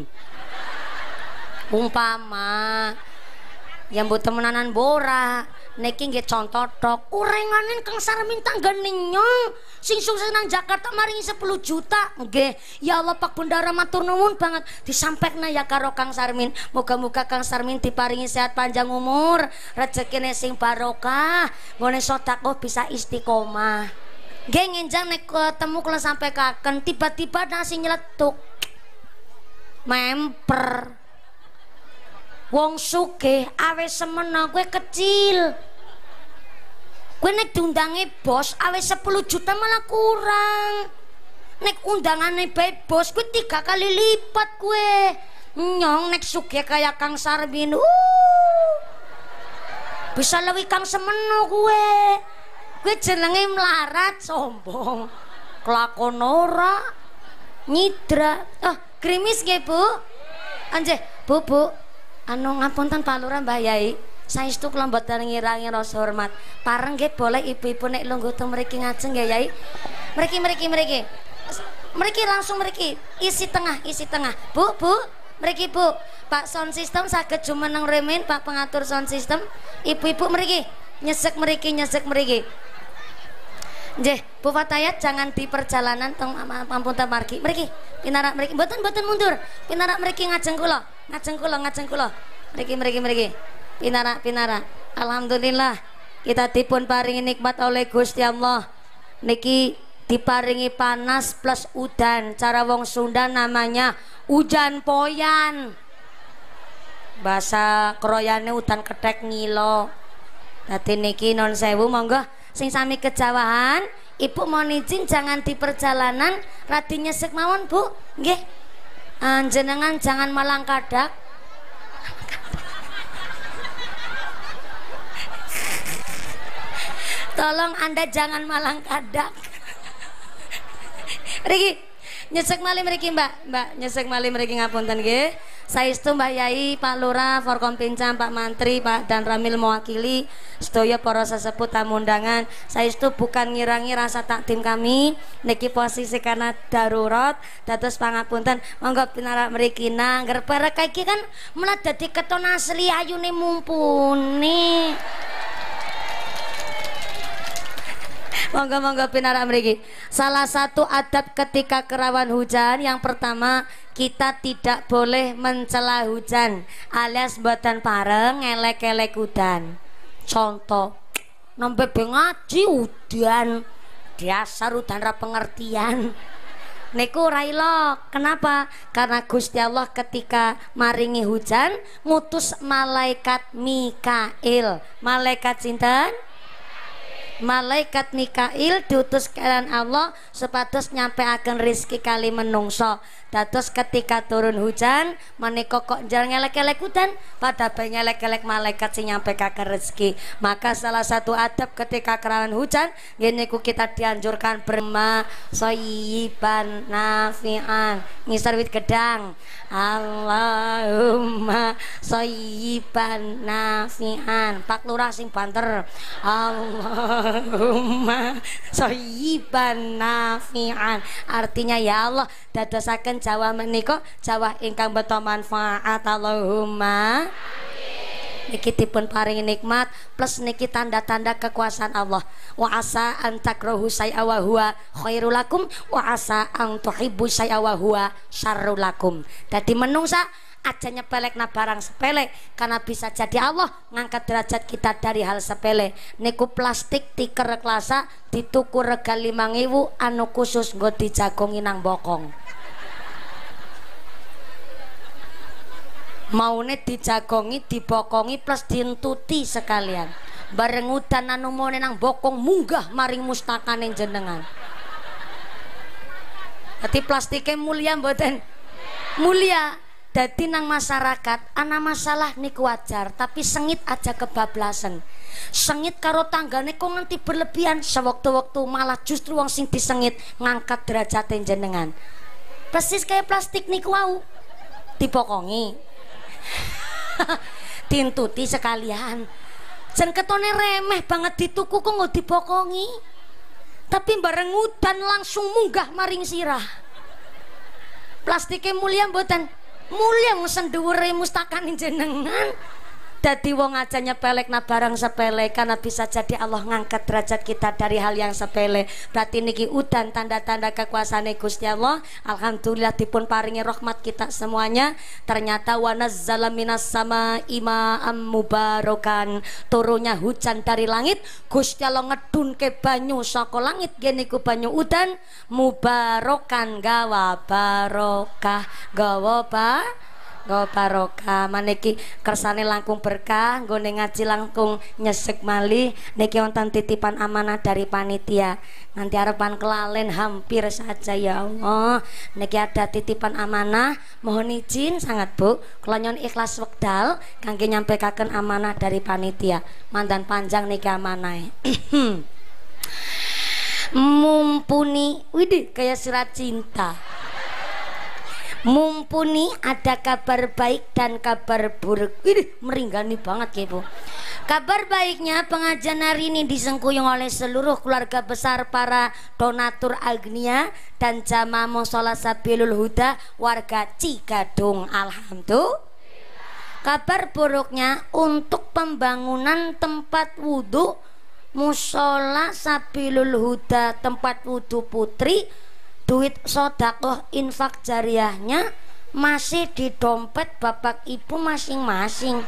Umpama yang mbok temenanan bora niki nggih contoh tok. Urenganen Kang Sarmin tanggane nyong sing sukses nang Jakarta maringi 10 juta. Nggih, ya Allah Pak Bendahara matur nuwun banget disampekna ya karo Kang Sarmin. Moga-moga Kang Sarmin diparingi sehat panjang umur, rezekine sing barokah, nggone sedekah bisa istiqomah. Nggih ngenjang nek ketemu kula sampekaken tiba-tiba nasi nyeletuk. Memper. Wong sugih awe semena kowe kecil. Kowe nek diundange bos awe 10 juta malah kurang. Nek undangane bae bos kowe 3 kali lipat kowe. Nyong nek sugih kaya Kang Sarmin. Bisa lebih Kang semena kowe. Kowe jenenge melarat sombong. Kelakon ora nyidra. Krimis nggih, Bu? Anjeh, Bu. Anu ngapunten Pak Lurah Mbah Yai, saestu kula mboten ngirangi rasa hormat. Pareng nggih boleh ibu-ibu nek lungguh teng mriki ngajeng nggih Yai. Mriki langsung mriki. Isi tengah. Bu, mriki Bu. Pak sound system saged jumeneng remen Pak pengatur sound system. Ibu-ibu mriki. Nyesek mriki. Nggih, Bu Fatayat jangan di perjalanan teng ampun ta margi. Mriki, pinarak mriki. Mboten mundur. Pinarak mriki ngajeng kula. Mriki. Pinarak. Alhamdulillah kita dipun paringi nikmat oleh Gusti Allah. Niki diparingi panas plus udan. Cara wong Sunda namanya ujan poyan. Bahasa kroyane udan kethek ngilo. Dadi niki non sewu monggo sing sami kejawahan, Ibu mohon izin jangan di perjalanan radi nyesek mawon, Bu. Nggih. Jenengan jangan malang kadak. Tolong Anda jangan malang kadak. Riki, nyesek malih mriki Mbak nyesek malih mriki ngapunten nggih. Saestu Mbah Yai, Pak Lurah, Forkompinjam, Pak Mantri, Pak Dan Ramil mewakili sedaya para sesepuh tamu undangan. Saestu bukan ngirangi rasa takdim kami niki posisi karena darurat dados pangapunten. Monggo pinarak mriki nangger perek iki kan malah dadi keton asli ayune mumpuni. Monggo-monggo pinarak mriki. Salah satu adab ketika kerawan hujan yang pertama, kita tidak boleh mencela hujan alias mboten pareng ngelek-elek udan. Contoh, nembe ngaji udan, dasar udan ra pengertian. Niku railo. Kenapa? Karena Gusti Allah ketika maringi hujan ngutus malaikat Mikail. Malaikat sinten? Malaikat Mikail diutus kalian Allah supados nyampeaken rezeki kali menungso. Dados ketika turun hujan menika kok jarang ngelek-elek udan, pada bae ngelek-elek malaikat sing nyampekaken rezeki. Maka salah satu adab ketika kerawan hujan nggih niku kita dianjurkan berma sayyiban nafi'an. Ngisor wit gedang. Allahumma sayyiban nafi'an. Pak Lurah sing banter. Allahumma sayyiban nafi'an. Artinya ya Allah dadosaken Jawa menika Jawa ingkang beto manfaat. Allahumma niki dipun paringi nikmat plus niki tanda-tanda kekuasaan Allah. Wa asa an takrahu syai'a wa huwa khairul lakum wa asa an tuhibbu syai'a wa huwa syarrul lakum. Dadi menungsa aja nyepelekna barang sepele karena bisa jadi Allah ngangkat derajat kita dari hal sepele. Niku plastik tiker klasa dituku rega 5.000 anu khusus nggo dijagongi nang bokong. Maune dijagongi, dibokongi plus dientuti sekalian. Bareng udan anu mone nang bokong munggah maring mustakane jenengan. Dadi plastike mulia mboten? Mulia. Dadi nang masyarakat ana masalah niku wajar, tapi sengit aja kebablasan. Sengit karo tanggane kok nganti berlebihan, sewaktu-waktu malah justru wong sing disengit ngangkat derajate jenengan. Persis kayak plastik niku wau. Dibokongi. Tintuti sekalian. Jan ketone remeh banget dituku kok nggak dibokongi. Tapi bareng udan langsung munggah maring sirah. Plastiknya mulia mboten? Mulia ngesen dhuwure mustakane jenengan. Dadi wong aja nyepelekna barang sepele karena bisa jadi Allah ngangkat derajat kita dari hal yang sepele. Berarti niki udan tanda-tanda kekuasaane Gusti Allah. Alhamdulillah dipun paringi rahmat kita semuanya. Ternyata wa nazzala minas samaa'i ma'am mubarakan. Turunnya hujan dari langit, Gusti Allah ngedunke banyu saka langit nggih niku banyu udan mubarakan gawa barokah gawa barokah. Maniki kersane langkung berkah, nggone ngaji langkung nyesek malih. Niki wonten titipan amanah dari panitia. Nanti harapan kelalen hampir saja ya Allah. Niki ada titipan amanah, mohon izin sangat Bu, kula nyon ikhlas wekdal kangge nyampekaken amanah dari panitia. Mandan panjang niki amanah. Mumpuni, widih kayak surat cinta. Mumpuni ada kabar baik dan kabar buruk. Ini meringgani banget ya Bu. Kabar baiknya pengajian hari ini disengkuyung oleh seluruh keluarga besar para donatur Agnia dan jamaah Mushola Sabilul Huda warga Cigadung. Alhamdulillah. Kabar buruknya untuk pembangunan tempat wudhu Mushola Sabilul Huda tempat wudhu putri, duit sodakoh infak jariahnya masih di dompet bapak ibu masing-masing.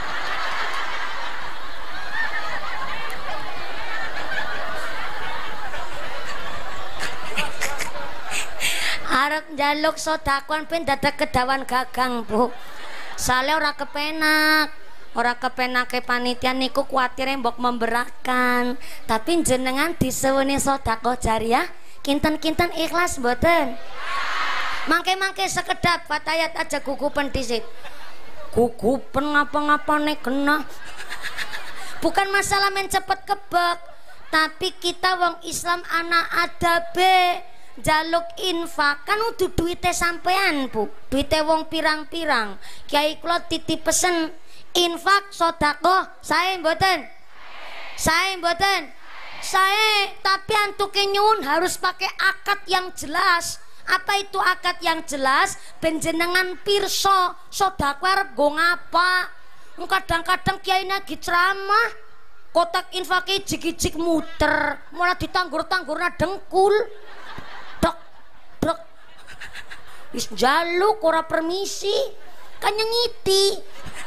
Arep njaluk sodakohan pen dadak kedawan gagang Bu. Soalnya ora kepenak ke panitia niku kuatire mbok memberatkan. Tapi jenengan diseweni sodakoh jariah kinten-kinten ikhlas mboten? Mangke-mangke sekedap fatayat aja gugupen disit. Gugupen ngapa-ngapane kena. Bukan masalah men cepet kebek, tapi kita wong Islam anak adabe. Jaluk infak kan udah duite sampean Bu, duite wong pirang-pirang. Kiai kula titip pesen infak sedekah sae mboten? Sae mboten? Saya, tapi antuke nyuwun harus pakai akad yang jelas. Apa itu akad yang jelas? Benjenengan pirsa sedekah arep nggo ngapa? Kadang-kadang kiai lagi ceramah kotak infake jik-jik muter, malah ditanggur-tanggurna dengkul. Dok, dok. Wis njaluk ora permisi, kan nyengiti.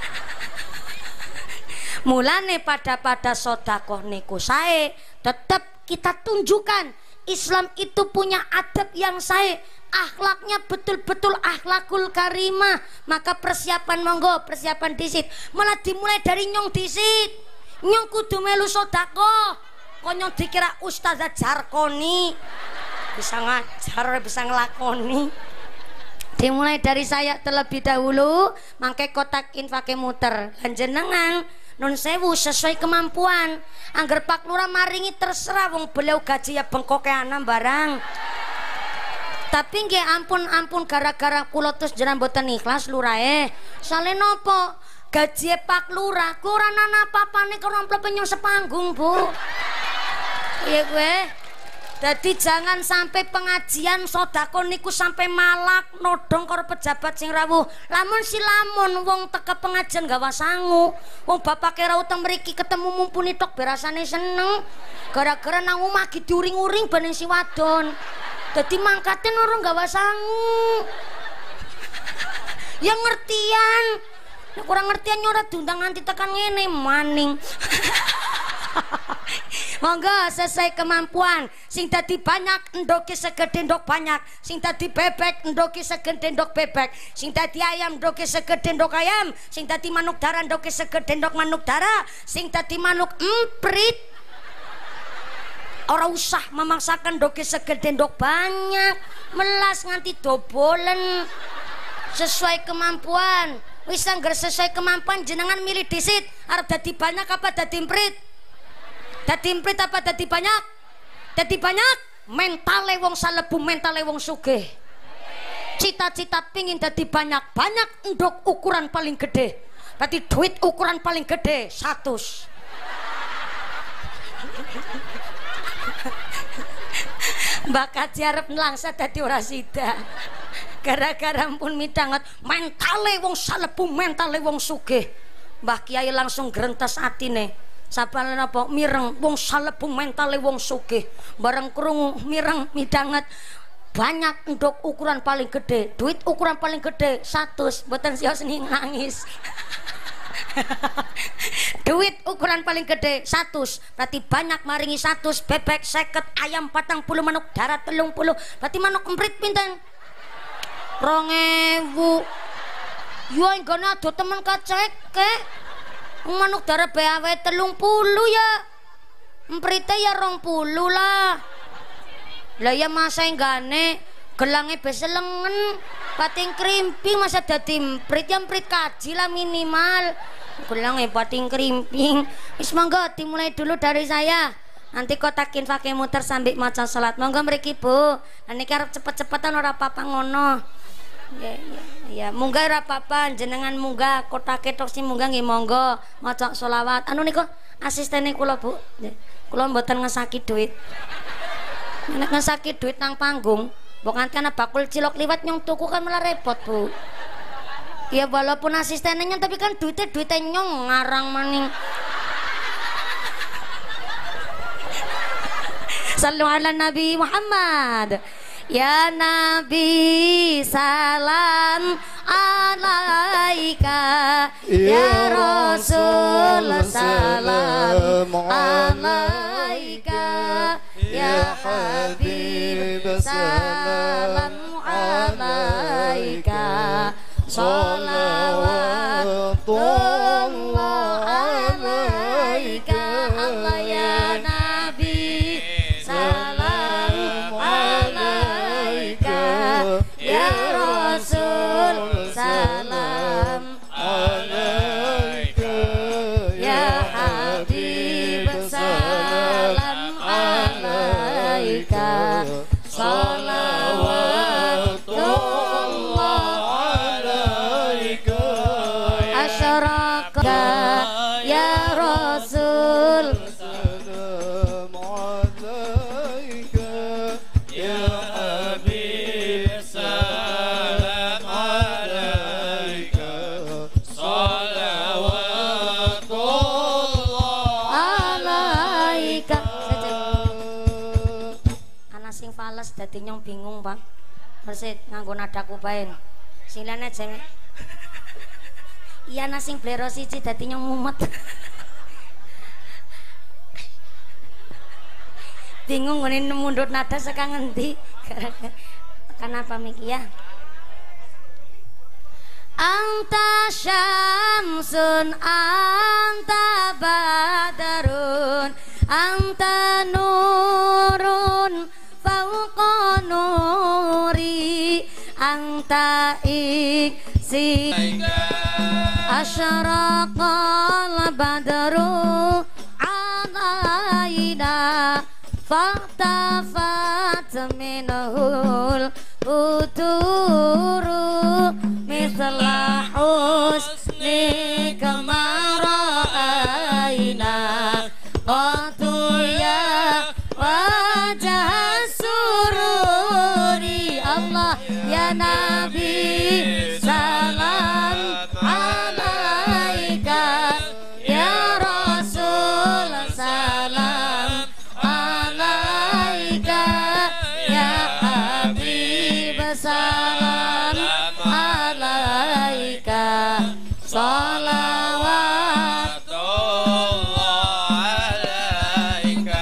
Mulane pada sedekah niku sae, tetap kita tunjukkan Islam itu punya adab yang sae, akhlaknya betul-betul akhlakul karimah. Maka persiapan monggo, persiapan disit. Malah dimulai dari nyong disit. Nyong kudu melu sedekah. Kok nyong dikira Ustazah Jarkoni. Bisa ngajar, bisa ngelakoni. Dimulai dari saya terlebih dahulu, mangke kotak infake muter. Lan jenengan nun sewu sesuai kemampuan. Angger Pak Lurah maringi terserah, wong beliau gaji ya bengkoke ana barang. Tapi nggih ampun gara-gara kula terus jenengan mboten ikhlas lurahe. Sale nopo? Gaji Pak Lurah ku ora ana apa-apane karo amplop nyong sepanggung, Bu. Iya gue. Jadi jangan sampai pengajian sedekah niku sampai malak nodong karo pejabat sing rawuh. Lamun wong teka pengajian gawa sangu. Wong bapake rawuh teng mriki ketemu mumpuni tok berasane seneng. Gara-gara nang omah gi diuring-uring bening si wadon. Dadi mangkate nurung gawa sangu. Ya ngertian. Nek kurang ngertian ora diundang nganti tekan ngene maning. Monggo sesuai kemampuan. Sing dadi banyak endoki segede ndok banyak. Sing dadi bebek endoki segede ndok bebek. Sing dadi ayam endoki segede ndok ayam. Sing dadi manuk dara endoki segede ndok manuk dara. Sing dadi manuk emprit ora usah memaksakan endoki segede ndok banyak. Melas nganti dobolen. Sesuai kemampuan. Wis angger sesuai kemampuan jenengan milih disit. Arep dadi banyak apa dadi emprit? Dadi emprit apa dadi banyak? Dadi banyak. Mentale wong salebu, mentale wong sugih. Cita-cita pingin dadi banyak. Banyak endok ukuran paling gede. Berarti duit ukuran paling gede 100. Mbak Kaji arep nlangsa dadi ora sida. Gara-gara pun midanget mentale wong salebu, mentale wong sugih. Mbah Kiai langsung grentes atine. Sapane napa mireng wong salebu mentale wong sugih. Bareng krungu mireng midanget banyak endok ukuran paling gede, duit ukuran paling gede 100. Mboten sios nangis. Duit ukuran paling gede 100. Berarti banyak maringi 100, bebek 50, ayam 40, manuk dara 30. Berarti manuk emprit pinten? 2000. Yo enggone ado temen kaceke. Manuk dara BAW 30 ya. Emprite ya 20 lah. Lah ya masa enggane gelange beselengen pating krimping masa dadi emprit ya emprit kaji lah minimal. Gelange pating krimping. Wis monggo dimulai dulu dari saya. Nanti kotakin pakai muter sambil maca salat. Monggo mriki Bu. Lah niki arep cepet-cepetan ora apa-apa ngono. Ya, munggah ora apa-apa, jenengan munggah kotake tok sing munggah nggih monggo maca selawat. Anu niku asistene kula, Bu. Kula mboten ngesaki duit. Nek ngesaki duit nang panggung, mbok nganti ana bakul cilok liwat nyong tuku kan malah repot, Bu. Ya walaupun asistennya tapi kan duitnya nyong ngarang maning. Sallu ala Nabi Muhammad. Ya Nabi salam alaika, ya Rasul salam alaika, ya Habib salam alaika, salawatullah alaika, Allah ya Nabi salam ya Rasul salam alaika, ya Habib salam alaika, salawat dadi nyong bingung, Bang. Persit nganggo nada kubain. Silane jeng. Iya nasing blero siji dadi nyong mumet. Bingung ngene mundut nada saka ngendi. Kenapa miki ya? Anta syamsun anta badarun anta nurun fauqa nuri anta iksi asyraqal badru alaina faktafat minhul uturu mislah husni kamara'aina qatuya wajah sururi Allah ya Nabi salam alaika ya Rasul salam alaika ya Habib salam alaika salawatullah alaika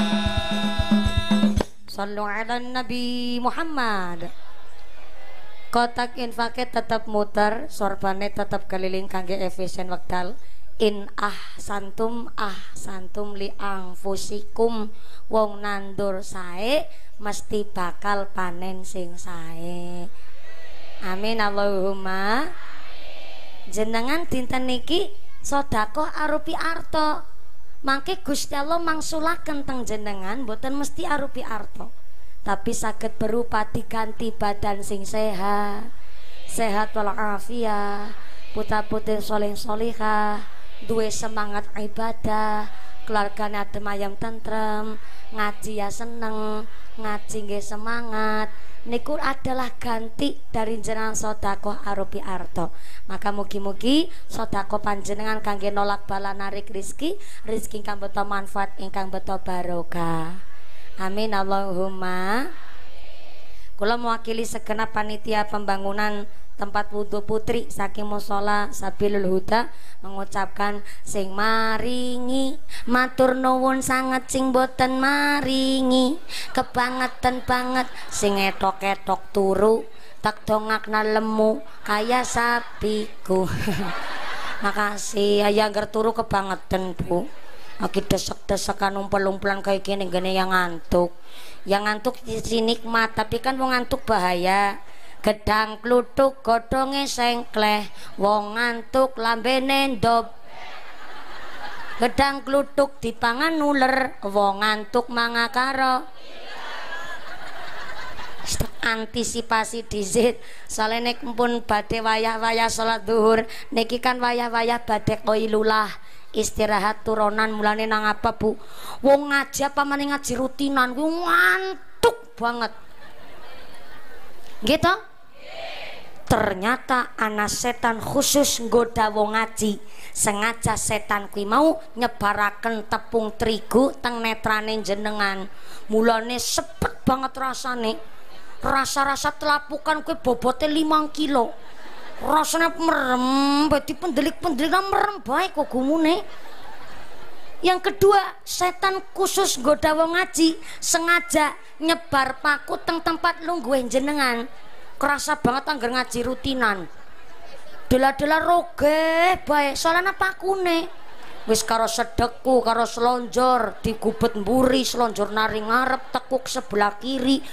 sallu ala Nabi Muhammad. Kotak infake tetap muter, sorbane tetap keliling kangge efisien wekdal. In ahsantum li anfusikum, wong nandur sae mesti bakal panen sing sae. Amin Allahumma. Jenengan dinten niki sedekah arupi arta. Mangke Gusti Allah mangsulaken teng jenengan mboten mesti arupi arta. Tapi saged berupa diganti badan sing sehat, sehat walafiat, putra-putri soleh solihah, duwe semangat ibadah, keluargane adem ayem tentrem, ngaji ya seneng, ngaji nggih semangat. Niku adalah ganti dari jenengan sedekah arupi arta. Maka mugi-mugi sedekah panjenengan kangge nolak bala narik rezeki, rezeki ingkang beto manfaat, ingkang beto barokah. Amin Allahumma. Kula mewakili segenap panitia pembangunan tempat wudhu putri saking mushola Sabilul Huda mengucapkan sing maringi matur nuwun sanget sing boten maringi kebangetan banget sing etok-etok turu tak dongakna lemu kaya sapiku. Makasih ayah anggar turu kebangetan Bu. Aki desek-desekan umpel-umpelan kayak gini gini yang ngantuk. Yang ngantuk si nikmat, tapi kan wong ngantuk bahaya. Gedang kluthuk godhonge sengkleh, wong ngantuk lambene ndop. Gedang kluthuk dipangan nuler, wong ngantuk mangakaro. Antisipasi dizit soalnya nek pun badhe wayah-wayah salat zuhur niki kan wayah-wayah badhe qailulah istirahat turunan mulane nang apa Bu wong ngaji apa maning ngaji rutinan ku ngantuk banget gitu. Ternyata ana setan khusus nggoda wong ngaji, sengaja setan kuwi mau nyebaraken tepung terigu teng netrane jenengan, mulane sepet banget rasane. Rasa-rasa telapukan kuwi bobote 5 kilo. Rasanya merem, berarti pendelik-pendelik merem bae kok gumune. Yang kedua, setan khusus nggoda wong ngaji, sengaja nyebar paku teng tempat lungguhe jenengan. Kerasa banget anggar ngaji rutinan. Dela-dela roge bae, soalnya pakune. Wis karo sedeku, karo selonjor, digubet mburi, selonjor nari ngarep, tekuk sebelah kiri.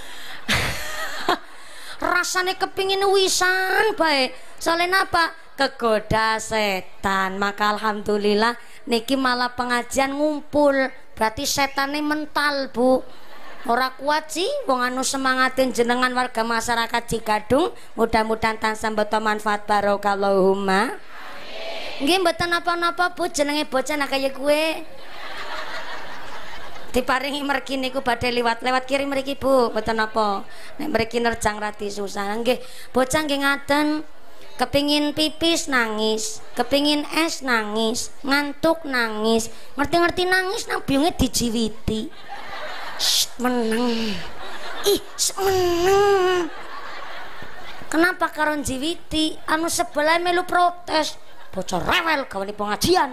Rasanya kepingin wisan baik soalnya apa kegoda setan. Maka alhamdulillah niki malah pengajian ngumpul berarti setannya mental Bu. Ora kuat sih wong anu semangatin jenengan warga masyarakat Cikadung, mudah-mudahan tansah beto manfaat barokah Allahumma. Nggih mboten napa-napa Bu, jenenge bocah nak kaya kue diparingi mergi niku badhe liwat-lewat kiri mriki Bu, mboten napa. Nek mriki nerjang rati susah. Nggih, bocah nggih ngaten. Kepingin pipis nangis, kepingin es nangis, ngantuk nangis, ngerti-ngerti nangis nang biyunge dijiwiti. Meneng. ih seneng. Kenapa karo jiwiti anu sebelah melu protes bocor rewel gawane pengajian.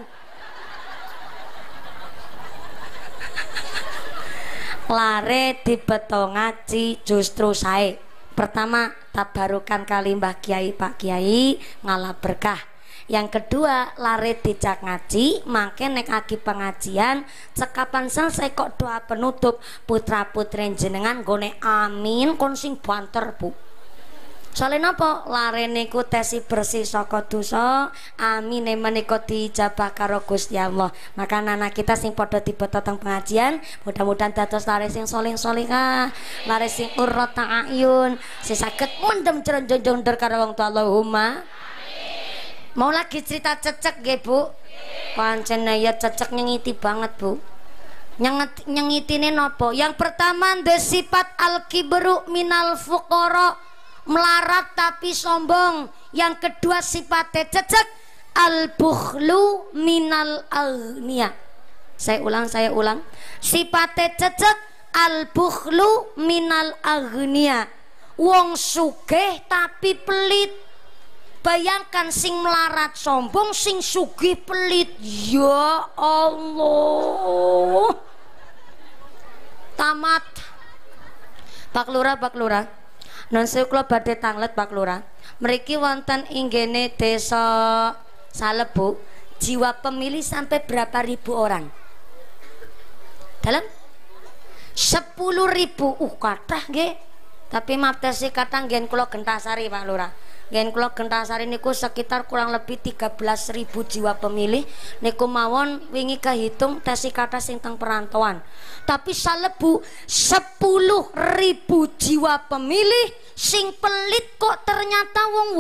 Lare dibeto ngaji justru sae. Pertama tabarukan kali Mbah Kiai Pak Kiai ngalah berkah. Yang kedua lare dijak ngaji mangke nek agi pengajian cekapan selesai kok doa penutup putra putri jenengan gone amin kon sing banter Bu. Soalnya napa lare niku tesi bersih saka dosa amine menika dijabah karo Gusti Allah. Maka anak kita sing padha dibeto teng pengajian mudah-mudahan dados lare sing soleh-solehah, lare sing qurrata ayun, sing saged mendem jrenjong-jonder karo wong tua. Allahumma mau lagi cerita cecek nggih Bu? Pancen ya cecek nyengiti banget Bu. Nyengitine napa? Yang pertama ndek sifat al-kibru minal fuqara, melarat tapi sombong. Yang kedua sifatnya cecek al-bukhlu minal aghnia. Saya ulang. Sifatnya cecek al-bukhlu minal aghnia. Wong sugih tapi pelit. Bayangkan sing melarat sombong, sing sugih pelit. Ya Allah. Tamat. Pak Lurah. Non kula badhe tanglet Pak Lurah. Mriki wonten inggene desa Salebu, jiwa pemilih sampai berapa ribu orang? Dalam 10.000. Kathah nggih. Tapi maaf tesi kathah ngen kula Gentasari Pak Lurah. Ngen kula Gentasari niku sekitar kurang lebih 13.000 jiwa pemilih niku mawon wingi kehitung tesi kata sing teng perantauan. Tapi Salebu 10.000 jiwa pemilih sing pelit kok ternyata wong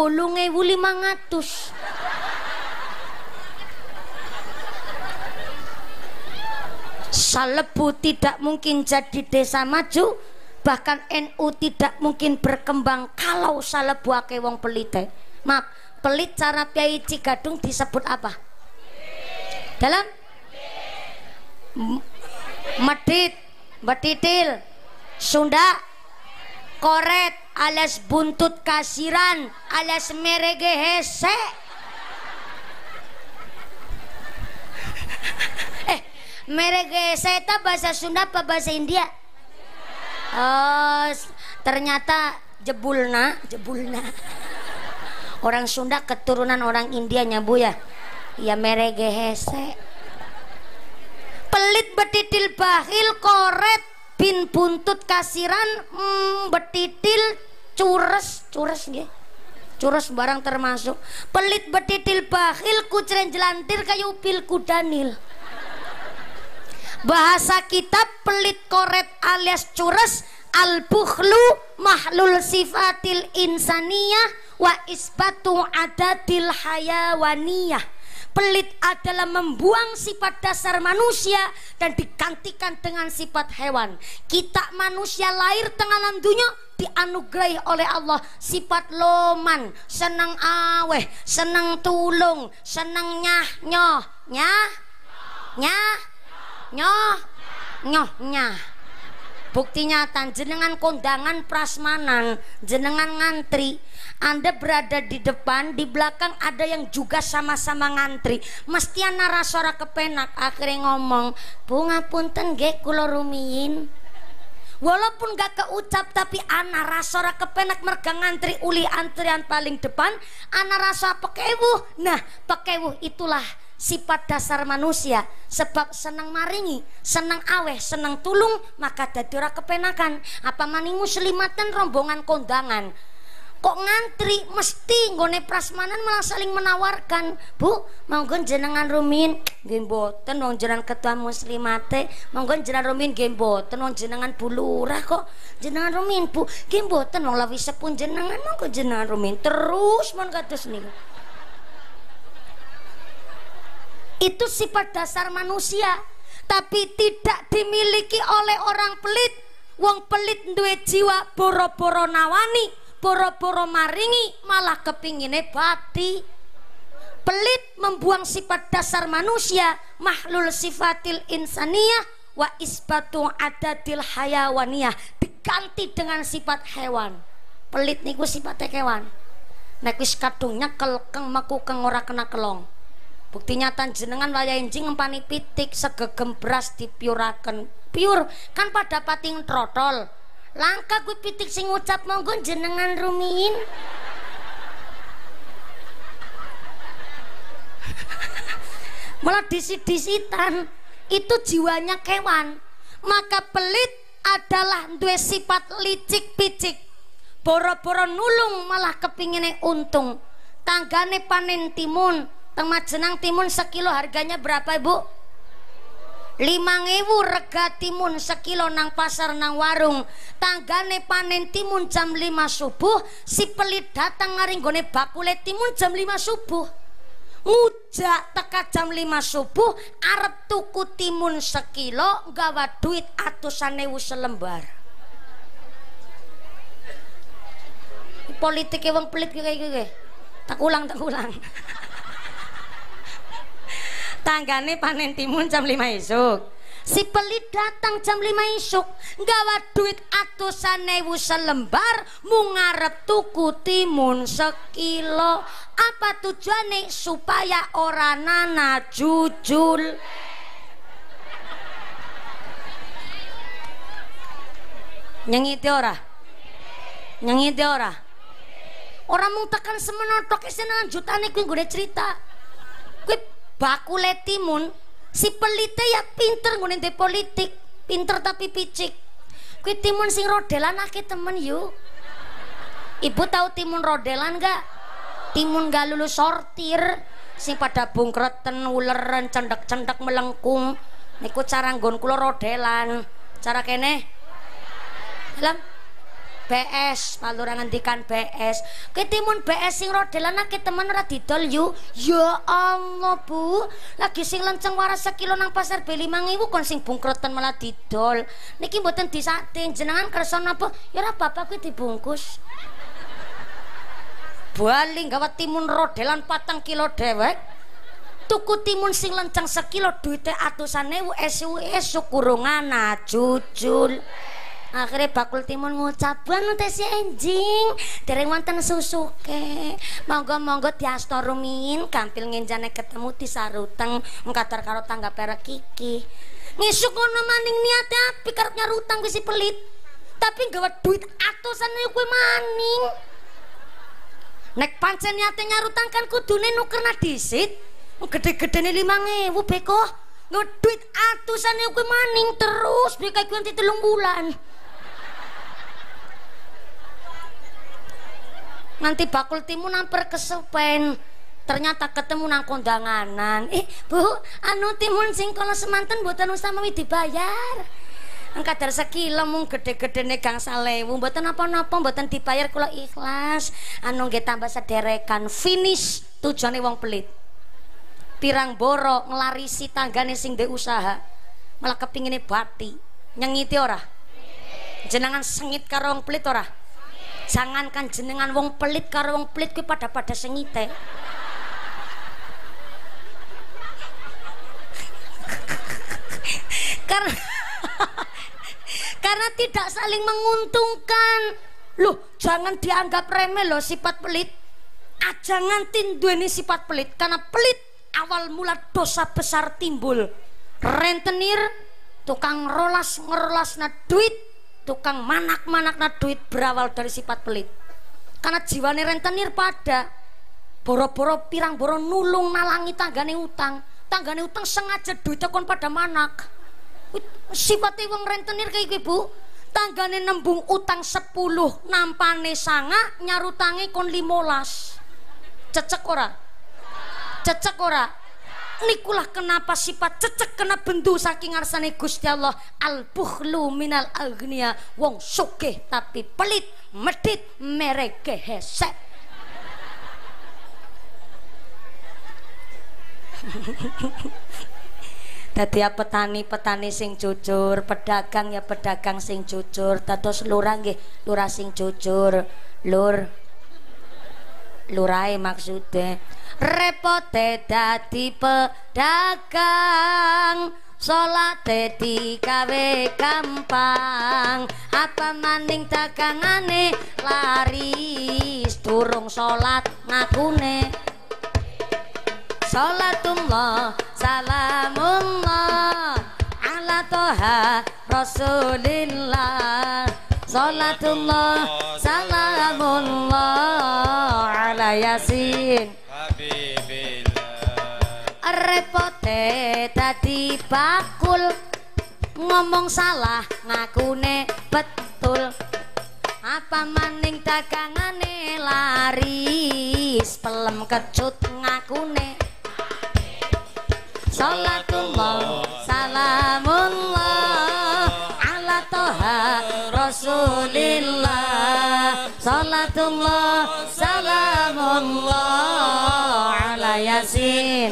8.500. Salebu tidak mungkin jadi desa maju, bahkan NU tidak mungkin berkembang kalau Salebu ake wong pelite. Maaf, pelit cara Piai Cigadung disebut apa? Dalam medit, betitil, Sunda, koret, alias buntut kasiran, alias merege hese. Merege hese itu bahasa Sunda apa bahasa India? Oh, ternyata jebulna. Orang Sunda keturunan orang India Bu ya. Ya merege hese. Pelit betitil bahil koret bin buntut kasiran betitil cures nggih. Cures barang termasuk. Pelit betitil bahil kucren jelantir kayu upil kudanil. Bahasa kitab pelit koret alias cures al-bukhlu mahlul sifatil insaniyah wa isbatu adatil hayawaniyah. Pelit adalah membuang sifat dasar manusia dan digantikan dengan sifat hewan. Kita manusia lahir tengah alam dunia dianugerahi oleh Allah sifat loman, senang aweh, senang tulung, senang nyah. Bukti nyata jenengan kondangan prasmanan, jenengan ngantri, Anda berada di depan, di belakang ada yang juga sama-sama ngantri. Mesti ana rasora kepenak akhirnya ngomong, "Bu ngapunten nggih kula rumiyin." Walaupun gak keucap tapi ana rasora kepenak merga ngantri uli antrian paling depan, ana rasa pekewuh. Nah, pekewuh itulah sifat dasar manusia. Sebab senang maringi, senang aweh, senang tulung, maka dadi ora kepenakan. Apa maning muslimatan rombongan kondangan kok ngantri mesti nggone prasmanan malah saling menawarkan, "Bu, monggo jenengan rumiyin." Nggih mboten wong jenengan ketua muslimate, monggo jenengan rumiyin nggih mboten wong jenengan Bu Lurah kok. Jenengan rumiyin Bu, nggih mboten wong lawi sepun jenengan, monggo jenengan rumiyin. Terus mon kados niku. Itu sifat dasar manusia, tapi tidak dimiliki oleh orang pelit. Wong pelit duwe jiwa boro-boro nawani, boro-boro maringi, malah kepingine bati. Pelit membuang sifat dasar manusia, mahlul sifatil insaniyah wa isbatu adadil hayawaniyah, ganti dengan sifat hewan. Pelit niku sifatnya kewan. Nek wis kadung nyekel keng meku keng ora kena kelong. Bukti nyata jenengan wayah enjing ngempani pitik segegem beras dipiuraken. Piur kan pada pating trotol. Langka kuwi pitik sing ngucap monggo jenengan rumiin. Malah disit-disitan. Itu jiwanya kewan. Maka pelit adalah duwe sifat licik-picik. Boro-boro nulung malah kepingine untung. Tanggane panen timun, teng Majenang timun sekilo harganya berapa Ibu? 5.000 rega timun sekilo nang pasar nang warung. Tanggane panen timun jam 5 subuh, si pelit datang ngaringgone bakule timun jam 5 subuh. Ngujak teka jam 5 subuh arep tuku timun sekilo gawa duit atusan ewu selembar. Politik wong pelit kayak gitu. Tak ulang. Tanggane panen timun jam 5 esuk. Si pelit datang jam 5 esuk, gawa duit atusan ewu selembar, mu ngarep tuku timun sekilo. Apa tujuannya? Supaya ora nana jujul. Nyengiti ora? Nyengiti ora? Orang mung tekan semenotok isenang jutane kuwi nggone cerita. Kuwi bakule timun, si pelite ya pinter nggone ndek politik, pinter tapi picik. Kuwi timun sing rodelan akeh temen yuk. Ibu tahu timun rodelan enggak? Timun gak lulus sortir, sing pada bungkreten, uleren, cendek-cendek melengkung. Niku cara nggon kula rodelan. Cara kene? Dalam BS, palura ngendikan BS. Ketimun BS sing rodelan akeh temen ora didol yu. Ya Allah Bu, lagi sing lenceng waras sekilo nang pasar B5.000 kon sing bungkretan malah didol. Niki mboten disating, jenengan kersa napa? Ya ora apa-apa kuwi dibungkus. Bali gawa timun rodelan 4 kilo dewek. Tuku timun sing lenceng sekilo duite atusan ewu esuk kurungan jujul. Akhirnya bakul timun ngucap banu tesi enjing dereng wonten susuke monggo diasta rumiyin gampil ngenjane ketemu disaruteng ngkadar karo tangga perek kiki ngisuk ngono maning niate api karep nyarutang kuwi si pelit tapi gawa duit atusan kuwi maning nek pancen niate nyarutang kan kudune nukerna dhisit gede-gedene 5.000 beko gawa duit atusan kuwi maning terus beka kuwi nanti 3 bulan. Nanti bakul timun namper kesepen ternyata ketemu nang kondanganan. Bu, anu timun sing kala semanten mboten usah mawi dibayar. Kadar sekilo mung gede-gedene gangsal ewu mboten napa-napa mboten dibayar kula ikhlas. Anu nggih tambah sederekan finish tujuane wong pelit. Pirang boro nglarisi tanggane sing ndek usaha. Malah kepingine bati. Nyengiti ora? Jenengan sengit karo wong pelit ora? Jangankan jenengan wong pelit karo wong pelit kuwi pada sengite. Karena tidak saling menguntungkan. Loh, jangan dianggap remeh loh sifat pelit. Jangan tindueni sifat pelit karena pelit awal mula dosa besar timbul. Rentenir, tukang ngerolasna duit, tukang manak-manakna duit berawal dari sifat pelit. Karena jiwane rentenir pada boro-boro pirang boro nulung nalangi tanggane utang sengaja duitnya kon pada manak. Sifatnya wong rentenir kayak gitu, tanggane nembung utang 10 nampane sanga nyarutangi kon 15. Cecek ora? Nikulah kenapa sifat cecek kena bendu saking ngarsane Gusti Allah. Al bukhlu minal agniya, wong sugih tapi pelit, medit mereke hesek. Dadi petani sing jujur, pedagang ya pedagang sing jujur, dados lurah nggih lurah sing jujur. Lurahe maksude repote dadi pedagang salate digawe gampang apa maning dagangane laris durung salat ngakune salatullah salamullah ala toha rasulillah salatullah salamullah ala yasin repote dadi bakul ngomong salah ngakune betul apa maning dagangane laris pelem kecut ngakune salatullah salamullah ala toha rasulillah salatullah salamullah ala yasin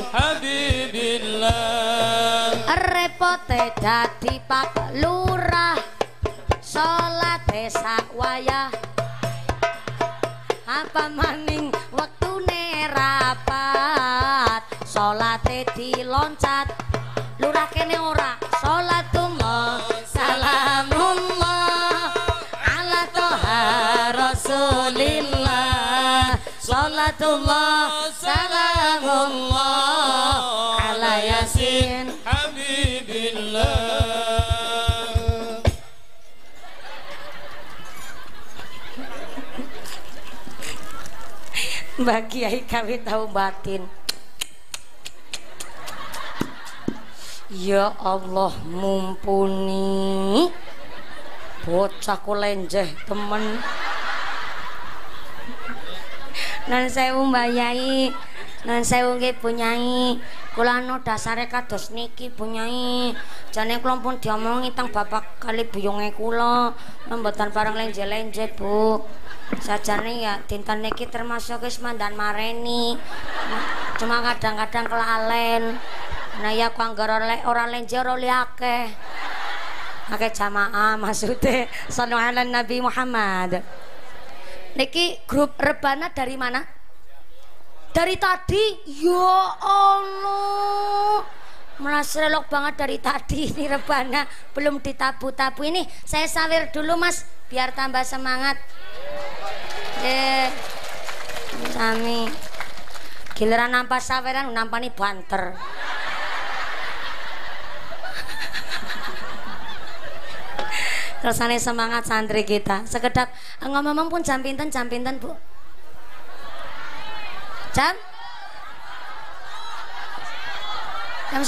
habibillah repote dadi pak lurah salate sak wayah apa maning wektune rapat salate diloncat lurah kene ora salatullah salamullah ala toha rasulillah salatullah salamullah ala yasin habibillah. Mbak Kiai kami tahu batin. Ya Allah mumpuni bocah lenjeh temen. Nan sewu Mbak Yai, nan sewu nggih Bu Nyai. Kula anu dasare kados niki Bu Nyai. Jane kula pun diomongi teng bapak kali buyunge kula, mboten pareng lenje-lenje Bu. Sajane ya dinten niki termasuk wis mandan mareni. Cuma kadang-kadang kelalen. Nah ya ku anggere ora lenje ora liake. Akeh jamaah maksude sallallahu alaihi Nabi Muhammad. Niki grup rebana dari mana? Dari tadi. Ya Allah. Merasrelok banget dari tadi ini rebana belum ditabu-tabu ini. Saya sawer dulu Mas biar tambah semangat. Sami. Giliran nampak saweran nampani banter. Rasanya semangat santri kita. Sekedap ngomong pun jam pinten Bu? Jam 10.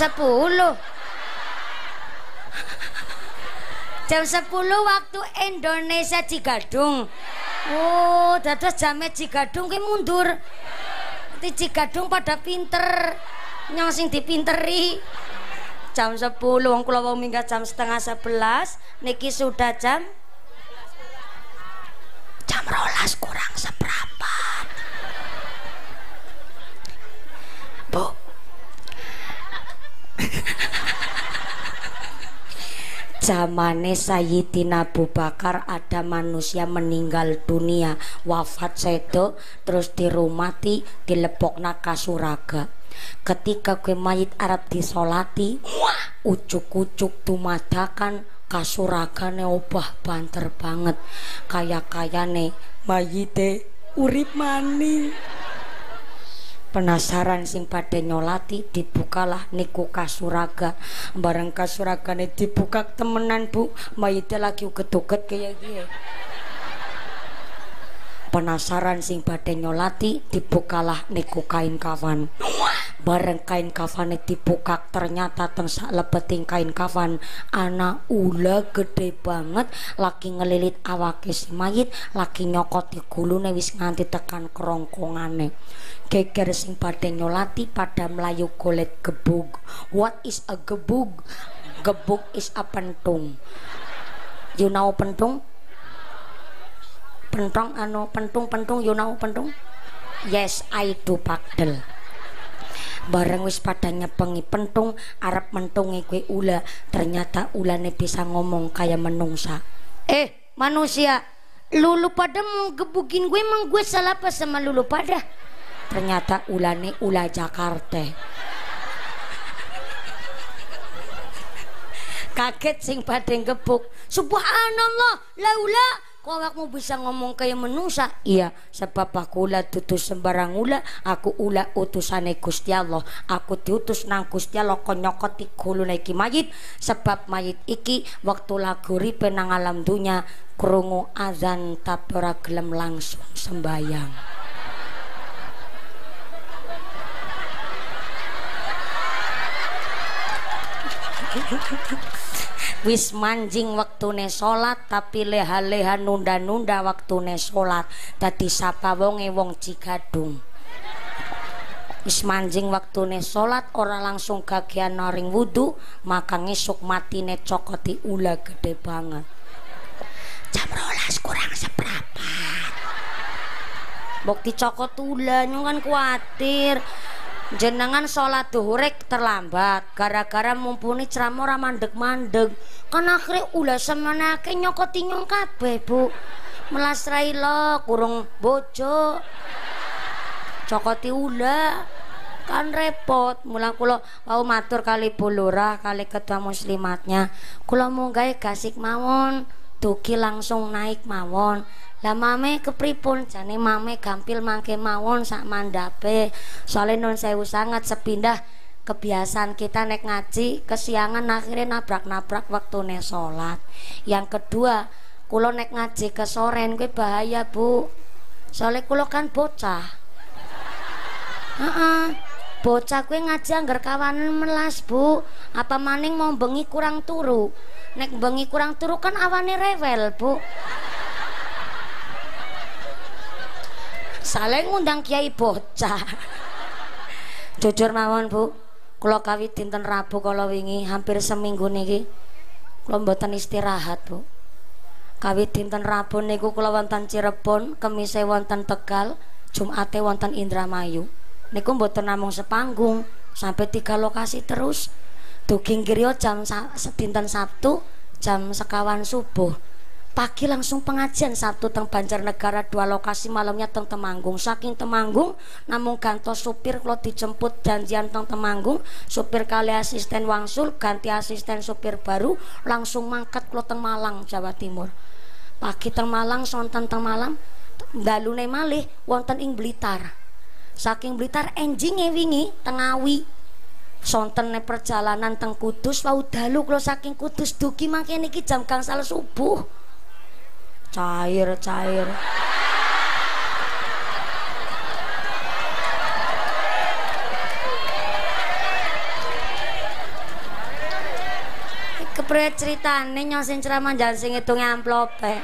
Jam 10 waktu Indonesia Cigadung. Oh, dados jame Cigadung ki mundur. Nanti Cigadung pada pinter. Nyong sing dipinteri. Jam 10 wong kula wong minggat jam setengah 11 niki sudah jam 12 kurang seperempat. Bu. Zamane Sayyidina Abu Bakar ada manusia meninggal dunia, wafat sedo terus dirumati dilepokna kasuraga. Ketika gue mayit Arab disolati, ucuk-ucuk tumadakan kasuragane obah banter banget, kaya-kayane mayite urip maning. Penasaran sing pada nyolati, dibukalah niku kasuraga. Bareng kasuragane dibuka temenan Bu, mayite lagi uget-uget kayak gini. Penasaran sing pada nyolati, dibukalah niku kain kafan. Bareng kain kafane dibuka, ternyata teng sak lebeting kain kafan ana ula gede banget lagi ngelilit awake si mayit, lagi nyokoti gulune wis nganti tekan kerongkongane. Geger sing pada nyolati pada melayu golet gebug. What is a gebug? Gebug is a pentung. You know pentung? Pentong anu pentung you know pentung? Yes, I do Pakdel. Bareng wis pada nyepengi pentung arep mentunge kue ula, ternyata ulane bisa ngomong kayak menungsa. Manusia, lulu pada mau gebukin gue, emang gue salah apa sama lulu pada? Ternyata ulane ula Jakarta. Kaget sing badhe gebuk. Subhanallah, laula kok awakmu bisa ngomong kayak menungsa? Iya, sebab aku ula dudu sembarang ula, aku ula utusane Gusti Allah. Aku diutus nang Gusti Allah kok nyokoti gulune iki mayit, sebab mayit iki waktu lagu ripe nang alam dunya krungu azan tapi ora gelem langsung sembayang. Wis manjing waktune salat tapi leha-leha nunda-nunda waktune salat, dadi sapa wonge wong Cigadung. Wis manjing waktune salat ora langsung gagian naring wudu, maka ngesuk matine cokoti ula gede banget. Jam 12 kurang seprapat. Mbok dicokot ula nyong kan kuatir. Jenengan sholat duhurek terlambat gara-gara mumpuni ceramah ora mandeg-mandeg kan akhirnya ulah semenake nyokoti nyong kabeh Bu. Melas rai lo kurung bojo cokoti ula kan repot. Mulang kula mau matur kali Bu Lurah kali ketua muslimatnya, kula munggah gasik mawon dugi langsung naik mawon. Lah mame kepripun? Jane mame gampil mangke mawon sak mandape. Soalnya nun sewu sangat sepindah kebiasaan kita nek ngaji kesiangan akhirnya nabrak-nabrak waktune sholat. Yang kedua, kulo nek ngaji ke soren kuwi bahaya Bu. Soalnya kulo kan bocah. Bocah kuwi ngaji anggar kawanan melas Bu. Apa maning mau bengi kurang turu. Nek bengi kurang turu kan awane rewel Bu. Saling ngundang kiai bocah. Jujur mawon Bu, kula kawit dinten Rabu kala wingi hampir seminggu niki kula mboten istirahat Bu. Kawit dinten Rabu niku kula wonten Cirebon, Kemise wonten Tegal, Jumate wonten Indramayu. Niku mboten namung sepanggung, sampai 3 lokasi terus. Dugi ngriya jam dinten Sabtu jam 1 subuh. Pagi langsung pengajian Sabtu teng Banjarnegara 2 lokasi, malamnya teng Temanggung. Saking Temanggung namung gantos supir kalau dijemput janjian teng Temanggung, supir kali asisten wangsul ganti asisten supir baru langsung mangkat kalau teng Malang Jawa Timur. Pagi teng Malang sonten teng Malang dalune malih wonten ing Blitar. Saking Blitar enjinge wingi teng Ngawi. Sontene perjalanan teng Kudus wau dalu kalau saking Kudus dugi mangke niki jam gangsal subuh. Cair kepriye ceritane nyosin ceramah jan sing ngitung amplope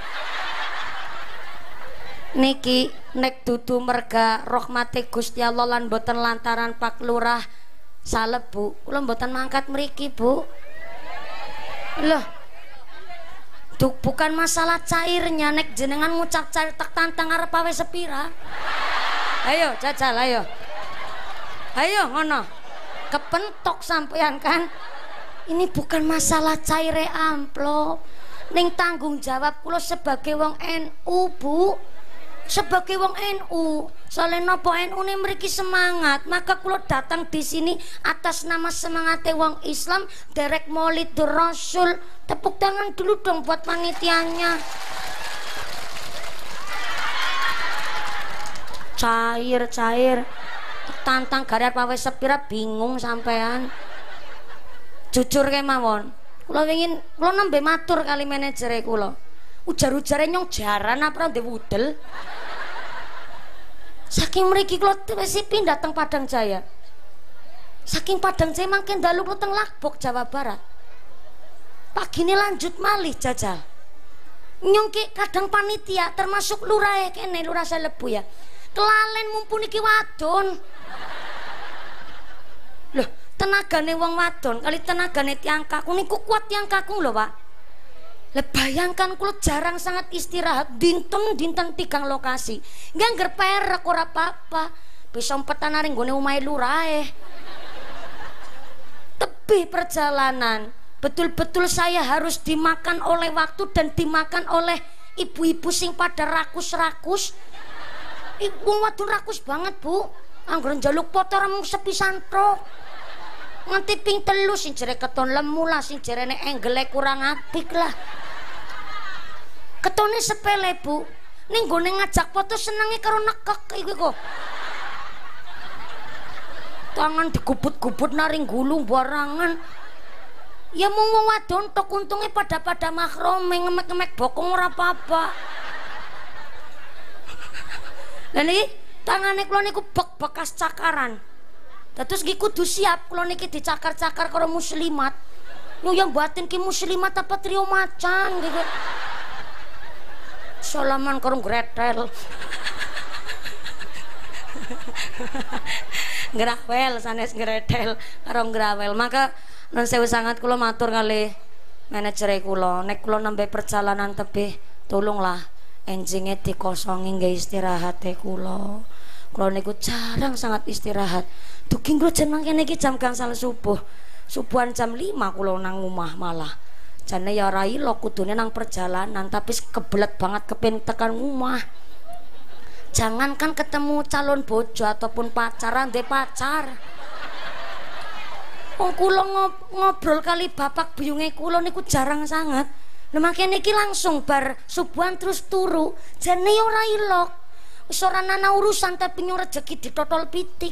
niki nek dudu merga rahmate Gusti Allah lan boten lantaran Pak Lurah saleb Bu, kula mboten mangkat mriki Bu. Loh, bukan masalah cairnya, nek jenengan ngucap cair tak tantang arep awe sepira. Ayo jajal ayo ngono kepentok sampean kan. Ini bukan masalah caire amplop, ning tanggung jawab kula sebagai wong NU Bu, sebagai wong NU. Soalnya nopo NU ini mriki semangat, maka kula datang di sini atas nama semangatnya wong Islam derek Maulidur Rasul. Tepuk tangan dulu dong buat panitianya. Cair tantang garar pawe sepira bingung sampean. Jujur kemawon, kula ingin kula nembe matur kali manajere kula. Ujar-ujare nyong jaran apa ndek wudel. Saking mriki kula wis pindah teng Padang Jaya. Saking Padang Jaya mangke dalu kula teng Lagbok Jawa Barat. Pagine lanjut malih jajal. Nyong ki kadang panitia termasuk lurah kene lurah Selebu ya. Kelalen mumpuni ki wadon. Loh, tenagane wong wadon kali tenagane tiyang kakung niku kuat tiyang kakung lho, Pak. Lah bayangkan kula jarang sangat istirahat dinten 3 lokasi. Nggih angger perek ora apa-apa. Bisa umpetan aring nggone omahe lurahe. Tebih perjalanan. Betul-betul saya harus dimakan oleh waktu dan dimakan oleh ibu-ibu sing pada rakus-rakus. Wong wadon rakus banget Bu. Angger njaluk foto mung sepisan tok. Nganti ping 3 sing jere keton lemu lah, sing jerene angle kurang apik lah. Ketone sepele, Bu. Ning gone ngajak foto senenge karo nekek iku kok. Tangan digubut-gubut naring gulung barangan. Ya mung wong wadon tok untunge pada makrome ngemek-ngemek bokong ora apa-apa. Lah niki tangane kula niku bekas cakaran. Terus nggih kudu siap kula niki dicakar-cakar karo muslimat. Yo yang batin ki muslimat apa trio macan gitu. Salaman karo Gretel. Grawel sanes Gretel karo grawel. Maka nun sewu sangat kula matur kalih manajer kula, nek kula nembe perjalanan tebih tolonglah enjinge dikosongi nggih istirahate kula. Kula niku jarang sangat istirahat. Dugi kula jan mangkene iki jam gangsal subuh. Subuhan jam 5 kula nang omah malah. Jane ya ora ilo kudune nang perjalanan tapi kebelet banget kepin tekan omah. Jangankan ketemu calon bojo ataupun pacaran de pacar. Wong kula ngobrol kali bapak buyunge kula niku jarang sangat. Lah makene iki langsung bar subuhan terus turu. Jane ora ilok. Wis ora ana urusan tapi nyung rezeki ditotol pitik.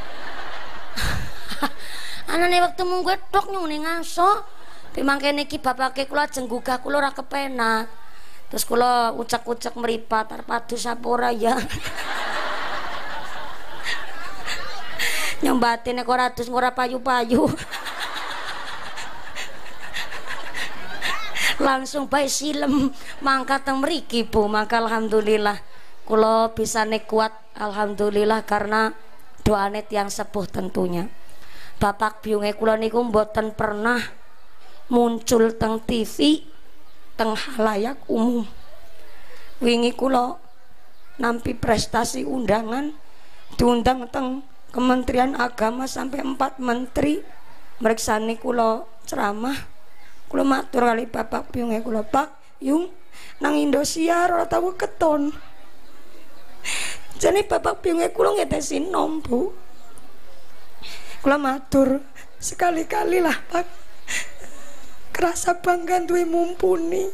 Anane wektu mung kowe tok nyung ning ngaso. Mangkene iki bapake kula jenggugah kula ora kepenak. Terus kula ucek-ucek mripat arep padu sapa ora ya. Nyambate nek ora adus ora payu-payu. Langsung bae silem mangkat teng mriki Bu. Maka alhamdulillah kula bisane kuat alhamdulillah karena doane tiyang sepuh tentunya. Bapak biyunge kula niku mboten pernah muncul teng TV teng halayak umum. Wingi kula nampi prestasi undangan diundang teng Kementerian Agama sampai 4 menteri meriksani kula ceramah. Kula matur kali bapak biyunge kula, Pak Yung nang Indosiar ora tau keton. Jane bapak biyunge kula ngetesi nom Bu. Kula matur sekali-kali lah Pak. Kerasa bangga duwe mumpuni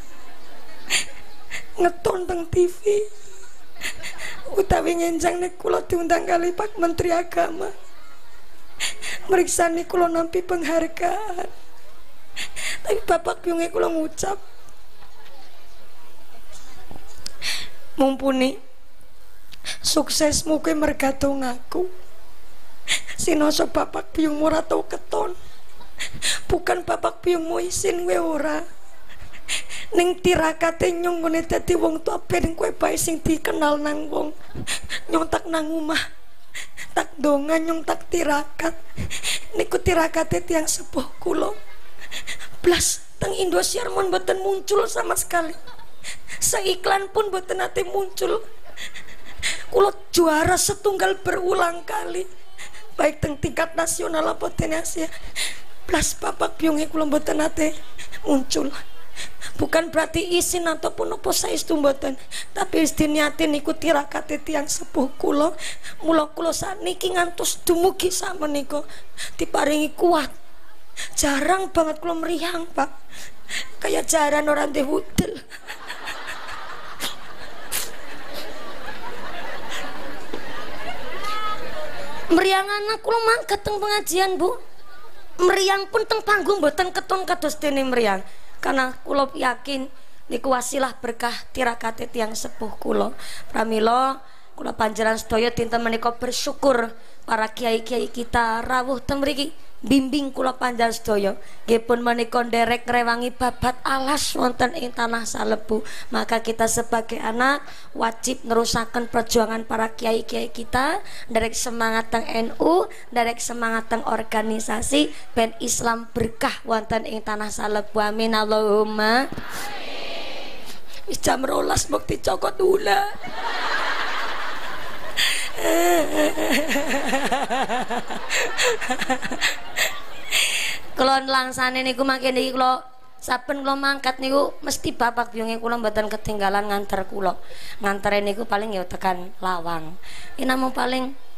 ngeton teng TV utawi ngenjang nek kula diundang kali Pak Menteri Agama meriksani kula nampi penghargaan. Tapi bapak biyunge kula ngucap mumpuni suksesmu kuwi mergatung aku. Sinoso bapak biyungmu ora tau keton. Bukan bapak biyungmu isin kowe ora. Ning tirakate nyong ngene dadi wong tua ben kowe bae sing dikenal nang wong. Nyong tak nang omah. Tak donga nyong tak tirakat. Niku tirakate tiyang sepuh kula. Blas teng Indosiar mun mboten muncul sama sekali. Seiklan pun mboten nate muncul. Kula juara setunggal berulang kali. Baik teng tingkat nasional apa Asia. Plus bapak biyunge kula mboten nate muncul. Bukan berarti izin ataupun apa saestu mboten, tapi wis diniati niku tirakate tiyang sepuh kula. Mula kula sakniki ngantos dumugi sakmenika diparingi kuat. Jarang banget kula mriyang, Pak. Kayak jaran orang ndek wudel. Mriyang anak kula mangkat teng pengajian, Bu. Meriang pun teng panggung mboten keton kados dene meriang karena kula yakin niku wasilah berkah tirakate tiyang sepuh kula. Pramila kula panjenengan sedaya dinten menika bersyukur para kiai-kiai kita rawuh teng mriki bimbing kula panjenengan sedaya nggih pun menika nderek ngrewangi babat alas wonten ing tanah Salebu. Maka kita sebagai anak wajib nerusaken perjuangan para kiai-kiai kita, nderek semangat teng NU, nderek semangat teng organisasi ben Islam berkah wonten ing tanah Salebu. Amin Allahumma amin. Wis jam 12 mbok dicokot ula. Kula langsane niku mangkene iki kula saben kula mangkat niku mesti bapak biyunge kula mboten ketinggalan nganter kula. Ngantere niku paling ya tekan Lawang. Iki namung paling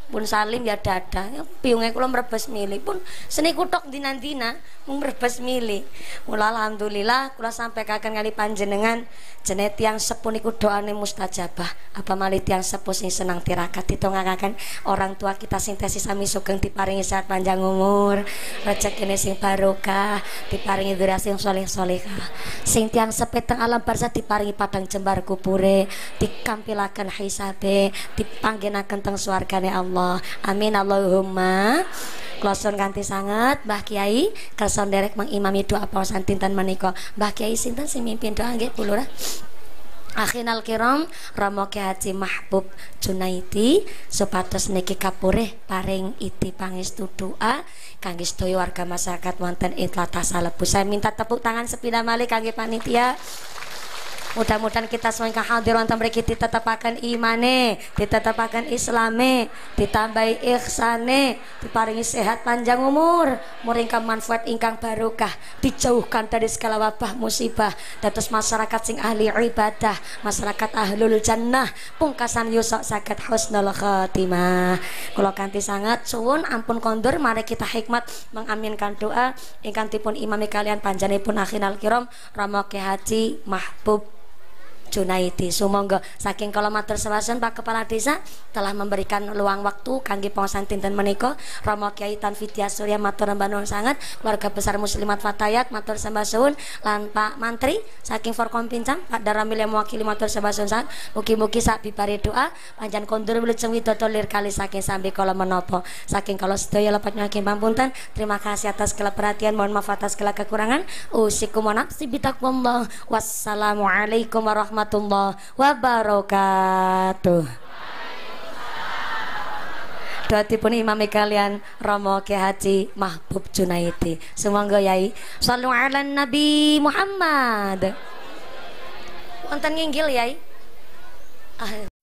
pun salim ya dada piunge kula mrebes milih pun seniku tok dina-dina mung mrebes milih mula alhamdulillah kula sampaikan kali panjenengan jenenge tiyang sepuh niku doane mustajabah apa malih tiyang sepuh sing senang tirakat ditongakaken orang tua kita sing tesih sami sugeng diparingi sehat panjang umur rezekine sing barokah diparingi dzurriyyah sing sholih-sholihah sing tiyang sepuh teng alam barzah diparingi padang jembar kubure dikampilaken hisabe dipanggenaken teng swargane Allah amin Allahumma. Kloson kanthi sanget Mbah Kiai kersa nderek mengimami doa paosan dinten menika. Mbah Kiai sinten sing mimpin doa nggih Bu Lurah? Akhinal kiram Rama Kyai Haji Mahbub Junaidi supados niki kapurih paring iti pangestu doa kangge sedaya warga masyarakat wonten ing tlatah Salebu. Saya minta tepuk tangan sepindah malih kangge panitia. Mudah-mudahan kita semua yang hadir wonten mriki ditetapaken imane, ditetapaken islame, ditambahi ihsane, diparingi sehat panjang umur, muringkang manfaat ingkang barokah, dijauhkan dari segala wabah musibah, dados masyarakat sing ahli ibadah, masyarakat ahlul jannah, pungkasan yusok saged husnul khotimah. Kula kanthi sangat suwun ampun kondur mari kita hikmat mengaminkan doa ingkang dipun imami kalian panjenenganipun akhinal kiram Rama Kyai Haji Mahbub Junaidi. Sumangga saking kala matur sewasen Pak Kepala Desa telah memberikan luang waktu kangge paosan dinten menika Rama Kyai Tanfidya Surya matur nuwun sanget keluarga besar muslimat fatayat matur sembah suwun lan Pak Mantri saking Forkompinjam Pak Daramil yang mewakili matur sembah suwun sanget mugi-mugi sak bibari doa panjang kondur wilujeng widodo lir kali saking sambi kala menapa saking kala sedaya lepat nyuwun pampunten terima kasih atas segala perhatian mohon maaf atas segala kekurangan usikum wa nafsi bitaqwallah wassalamualaikum warahmatullahi wabarakatuh. Doa dipun imami kalian Rama Kyai Haji Mahbub Junaidi. Sumangga Yai shallu ala Nabi Muhammad. Wonten nginggil Yai.